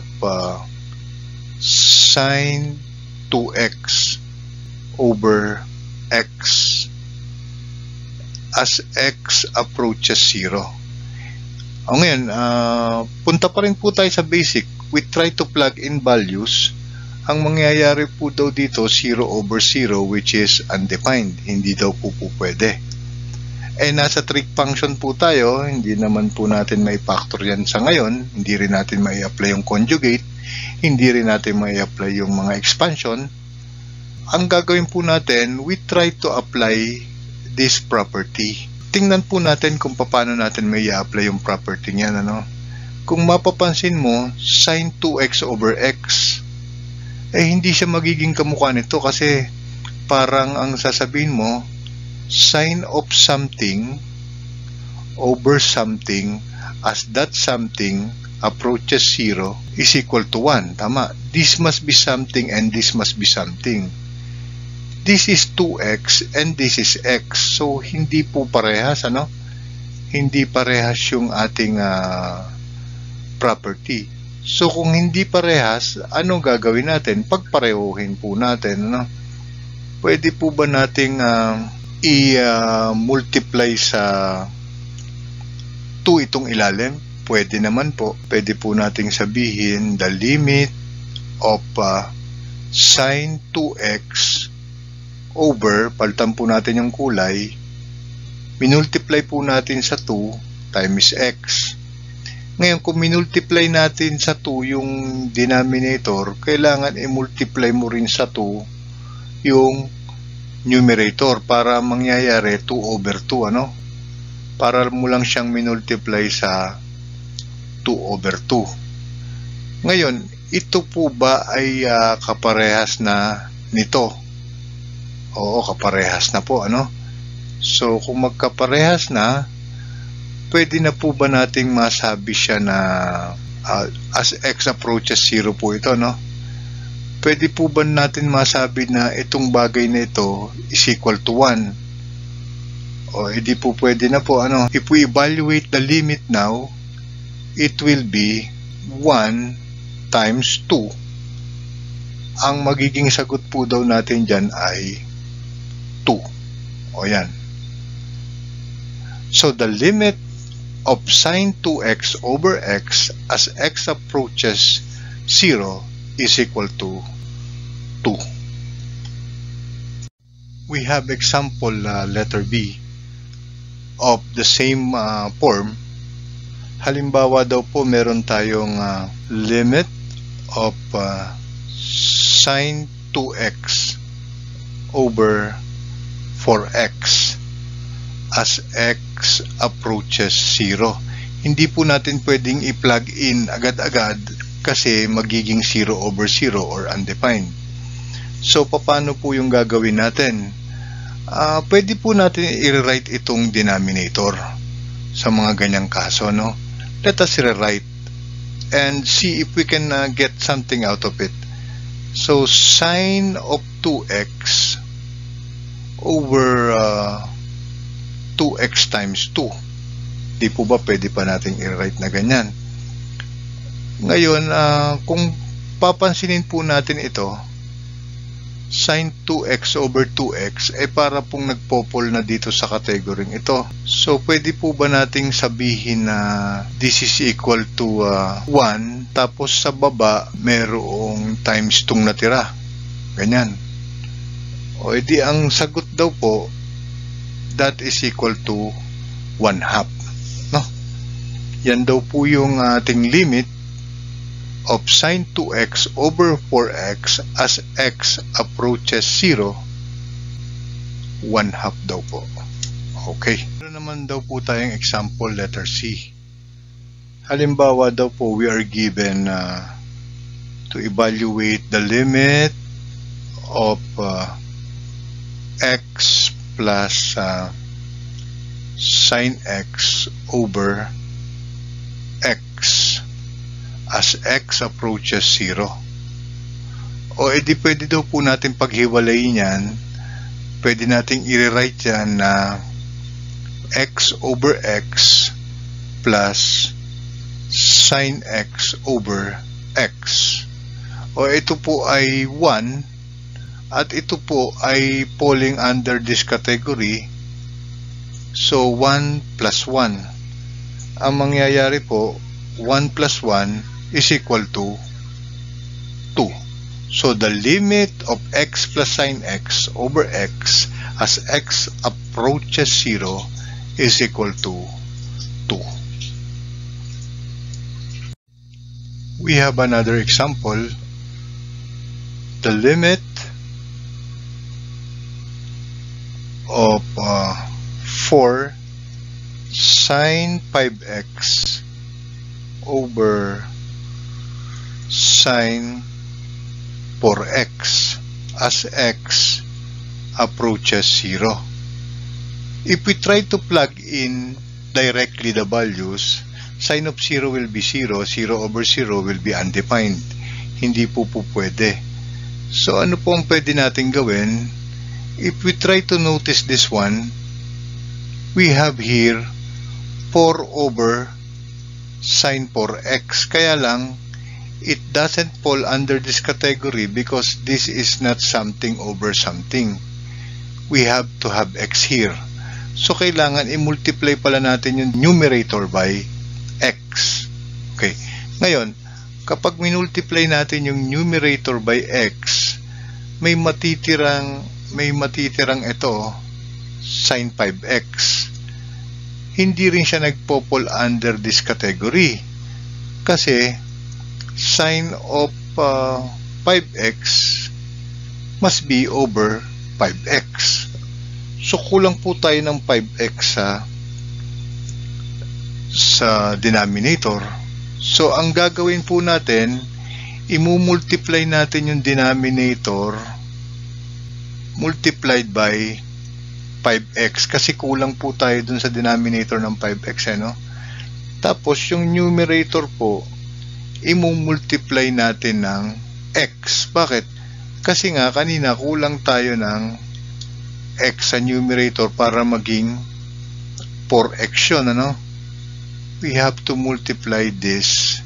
sin 2x over x as x approaches 0. O ngayon, punta pa rin po tayo sa basic. We try to plug in values. Ang mangyayari po daw dito, 0 over 0, which is undefined. Hindi daw po pwede. Nasa trig function po tayo, hindi naman po natin may factor yan sa ngayon. Hindi rin natin mai-apply yung conjugate. Hindi rin natin mai-apply yung mga expansion. ang gagawin po natin, we try to apply this property. Tingnan po natin kung paano natin may i-apply yung property niyan, ano? Kung mapapansin mo, sin 2x over x, hindi siya magiging kamukha nito kasi parang ang sasabihin mo, sin of something over something as that something approaches 0 is equal to 1. Tama. This must be something and this must be something. This is 2x and this is x. So, hindi po parehas, ano? Hindi parehas yung ating property. So, kung hindi parehas, anong gagawin natin? Pagparehuhin po natin, ano? Pwede po ba nating i-multiply sa 2 itong ilalim? Pwede naman po. Pwede po nating sabihin the limit of sin 2x over, palitan po natin yung kulay, minultiply po natin sa 2 times x. Ngayon, kung minultiply natin sa 2 yung denominator, kailangan i-multiply mo rin sa 2 yung numerator para mangyayari 2 over 2, ano? Para mo lang siyang minultiply sa 2 over 2. Ngayon, ito po ba ay kaparehas na nito? Oo, kaparehas na po, ano? So, kung magkaparehas na, pwede na po ba nating masabi siya na as x approaches 0 po ito, no? Pwede po ba natin masabi na itong bagay na ito is equal to 1? O, hindi po pwede na po, ano? If we evaluate the limit now, it will be 1 times 2. Ang magiging sagot po daw natin dyan ay 2. O yan. So, the limit of sin 2x over x as x approaches 0 is equal to 2. We have example letter B of the same form. Halimbawa daw po meron tayong limit of sin 2x over 4x as x approaches 0. Hindi po natin pwedeng i-plug in agad-agad kasi magiging 0 over 0 or undefined. So, paano po yung gagawin natin? Pwede po natin i-rewrite itong denominator sa mga ganyang kaso, no? Let us rewrite and see if we can get something out of it. So, sin of 2x over 2x times 2. Di po ba pwede pa natin i-write na ganyan? Ngayon, kung papansinin po natin ito, sin 2x over 2x ay para pong nagpopol na dito sa kategoring ito. So, pwede po ba nating sabihin na this is equal to 1, tapos sa baba merong times 2 natira. Ganyan. O edi ang sagot daw po, that is equal to 1/2. No? Yan daw po yung ating limit of sin 2x over 4x as x approaches 0, 1/2 daw po. Okay. Meron naman daw po tayong example letter C. Halimbawa daw po we are given to evaluate the limit of x plus sin x over x as x approaches 0. O edi pwede daw po natin paghiwalayin yan. Pwede nating i-rewrite yan na x over x plus sin x over x. O ito po ay 1 at ito po ay falling under this category. So 1 plus 1. Ang mangyayari po, 1 plus 1 is equal to 2. So the limit of x plus sin x over x as x approaches 0 is equal to 2. We have another example. The limit of 4 sine 5x over sine 4x as x approaches 0. If we try to plug in directly the values, sine of 0 will be 0, 0 over 0 will be undefined. Hindi po pwede. So ano po ang pwede natin gawin? If we try to notice this one, we have here 4 over sine 4x. Kaya lang, it doesn't fall under this category because this is not something over something. We have to have x here. So, kailangan i-multiply pala natin yung numerator by x. Okay. Ngayon, kapag minultiply natin yung numerator by x, may matitirang ito, sine 5x. Hindi rin siya nagpo-fall under this category. Kasi, sine of 5x must be over 5x. So, kulang po tayo ng 5x sa denominator. So, ang gagawin po natin, imumultiply natin yung denominator multiplied by 5x. Kasi kulang po tayo dun sa denominator ng 5x. Tapos, yung numerator po, imumultiply natin ng x. Bakit? Kasi nga, kanina kulang tayo ng x sa numerator para maging 4x yun, we have to multiply this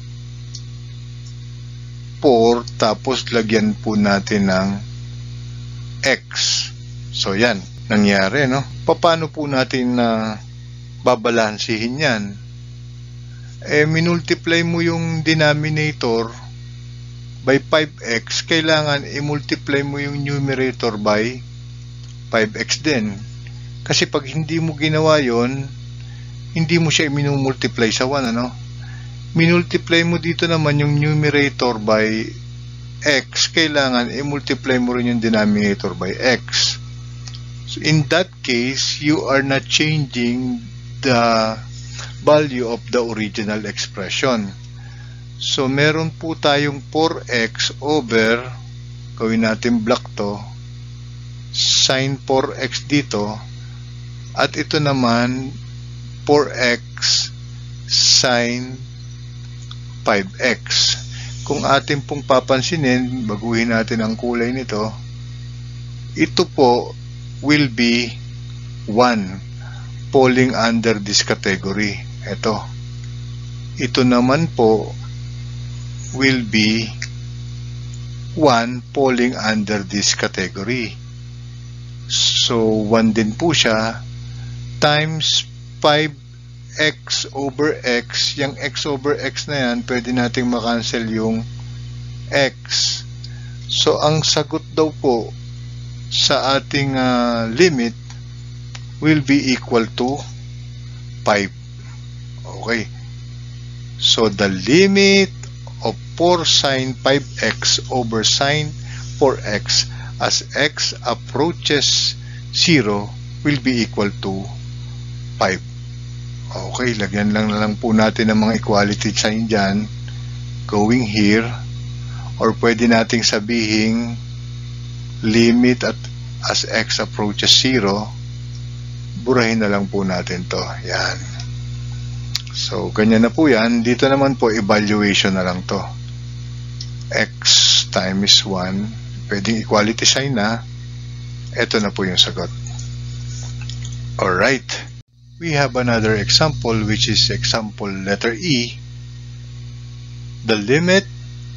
4 tapos lagyan po natin ng x. So yan, nangyari, Paano po natin babalansihin yan? Minultiply mo yung denominator by 5x, kailangan i-multiply mo yung numerator by 5x din. Kasi pag hindi mo ginawa yon, hindi mo siya minumultiply sa 1, Minultiply mo dito naman yung numerator by x, kailangan i-multiply mo rin yung denominator by x. So in that case, you are not changing the value of the original expression. So meron po tayong 4x over, gawin natin block to, sine 4x dito, at ito naman 4x sine 5x. Kung atin pong papansinin, baguhin natin ang kulay nito, ito po will be 1 falling under this category. Ito naman po will be 1 falling under this category. So, 1 din po siya times 5x over x. Yung x over x na yan, pwede nating makancel yung x. So, ang sagot daw po sa ating limit will be equal to 5. Okay. So, the limit of 4 sine 5x over sine 4x as x approaches 0 will be equal to 5. Okay, lagyan lang po natin ng mga equality sign dyan, going here, or pwede nating sabihin limit at as x approaches 0, burahin na lang po natin to. Yan. So, ganyan na po yan. Dito naman po, evaluation na lang to. X times 1. Pwedeng equality sign na. Ito na po yung sagot. Alright. We have another example, which is example letter E. The limit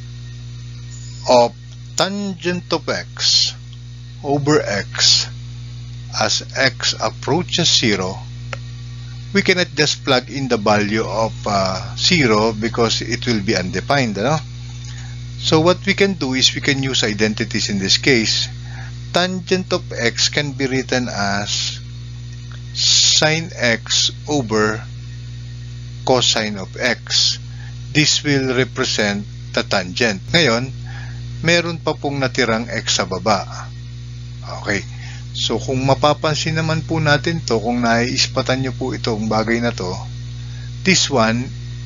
of tangent of x over x as x approaches 0. We cannot just plug in the value of 0 because it will be undefined. So what we can do is we can use identities in this case. Tangent of x can be written as sine x over cosine of x. This will represent the tangent. Ngayon, meron pa pong natirang x sa baba. Okay. So kung mapapansin naman po natin to, kung naiispatan nyo po itong bagay na to, this one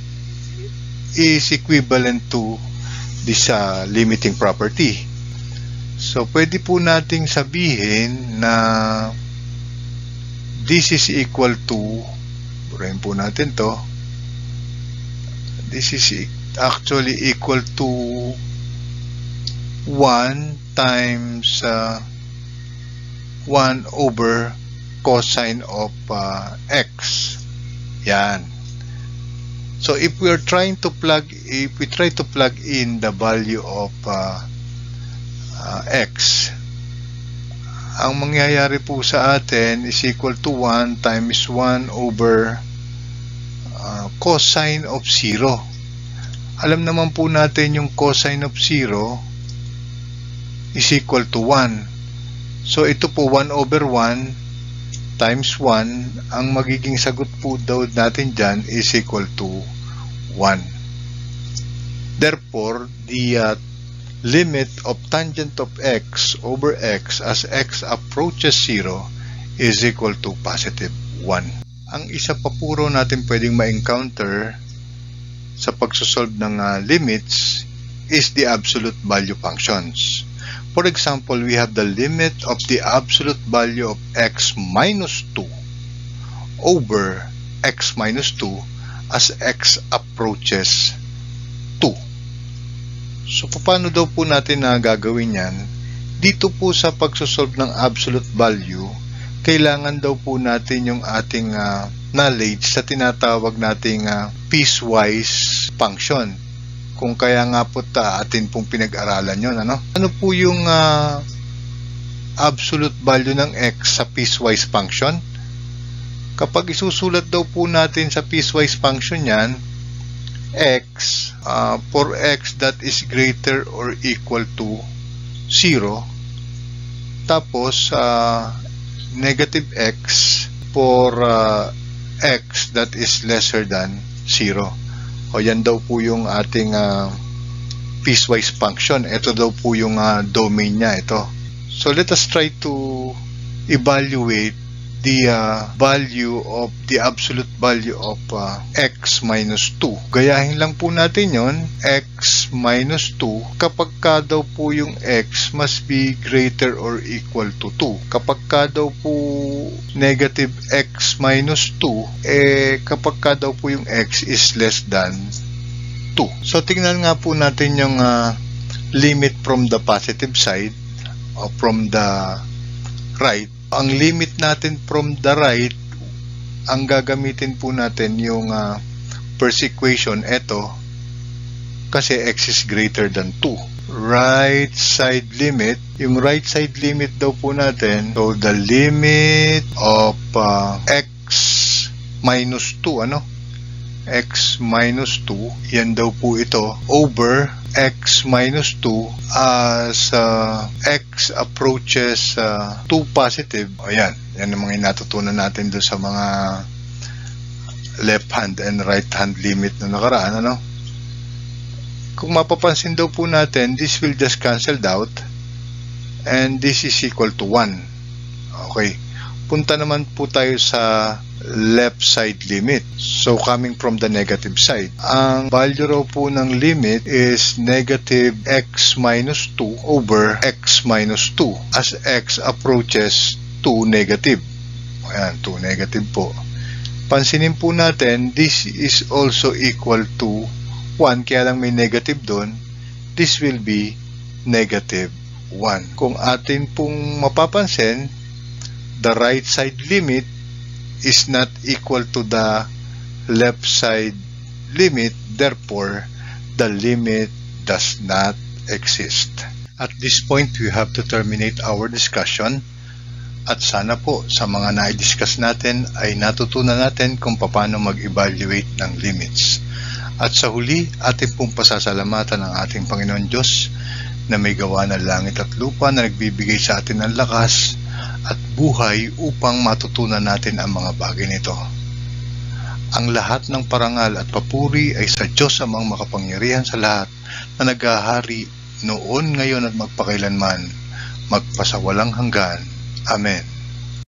is equivalent to this limiting property. So pwede po nating sabihin na this is equal to, burahin po natin to, this is actually equal to 1 times 1 over cosine of x. Yan. So if we try to plug in the value of x, ang mangyayari po sa atin is equal to 1 times 1 over cosine of 0. Alam naman po natin yung cosine of 0 is equal to 1. So ito po 1 over 1 times 1, ang magiging sagot po daw natin dyan is equal to 1. Therefore, the limit of tangent of x over x as x approaches 0 is equal to positive 1. Ang isa pa puro natin pwedeng ma-encounter sa pagsosolve ng limits is the absolute value functions. For example, we have the limit of the absolute value of x minus 2 over x minus 2 as x approaches 2. So, paano daw po natin gagawin yan? Dito po sa pagsosolve ng absolute value, kailangan daw po natin yung ating knowledge sa tinatawag nating piecewise function. Kung kaya nga po atin pong pinag-aralan yun, ano po yung absolute value ng x sa piecewise function? Kapag isusulat daw po natin sa piecewise function yan, x, for x that is greater or equal to 0, tapos negative x for x that is lesser than 0. O yan daw po yung ating piecewise function. Ito daw po yung domain niya, ito. So let us try to evaluate the value of the absolute value of x minus 2. Gayahin lang po natin yon, x minus 2, kapag ka daw po yung x must be greater or equal to 2. Kapag ka daw po negative x minus 2, kapag ka daw po yung x is less than 2. So tingnan nga po natin yung limit from the positive side or from the right. Ang limit natin from the right, ang gagamitin po natin yung first equation, ito, kasi x is greater than 2. Right side limit, yung right side limit daw po natin, so the limit of x minus 2, x minus 2, yan daw po ito, over x minus 2 as x approaches 2 positive. O yan ang mga natutunan natin doon sa mga left hand and right hand limit na nakaraan, Kung mapapansin daw po natin, this will just cancelled out and this is equal to 1. Okay, punta naman po tayo sa left side limit. So coming from the negative side, ang value raw po ng limit is negative x minus 2 over x minus 2 as x approaches 2 negative. Ayan, 2 negative po. Pansinin po natin, this is also equal to 1, kaya lang may negative doon. This will be negative 1. Kung atin pong mapapansin, the right side limit is not equal to the left side limit, therefore the limit does not exist. At this point, we have to terminate our discussion at sana po sa mga na-discuss natin ay natutunan natin kung paano mag-evaluate ng limits. At sa huli, ating pong pasasalamatan ng ating Panginoon Diyos na may gawa ng langit at lupa na nagbibigay sa atin ng lakas at buhay upang matutunan natin ang mga bagay nito. Ang lahat ng parangal at papuri ay sa Diyos amang makapangyarihan sa lahat na naghahari noon, ngayon at magpakailanman, magpasawalang hanggan. Amen.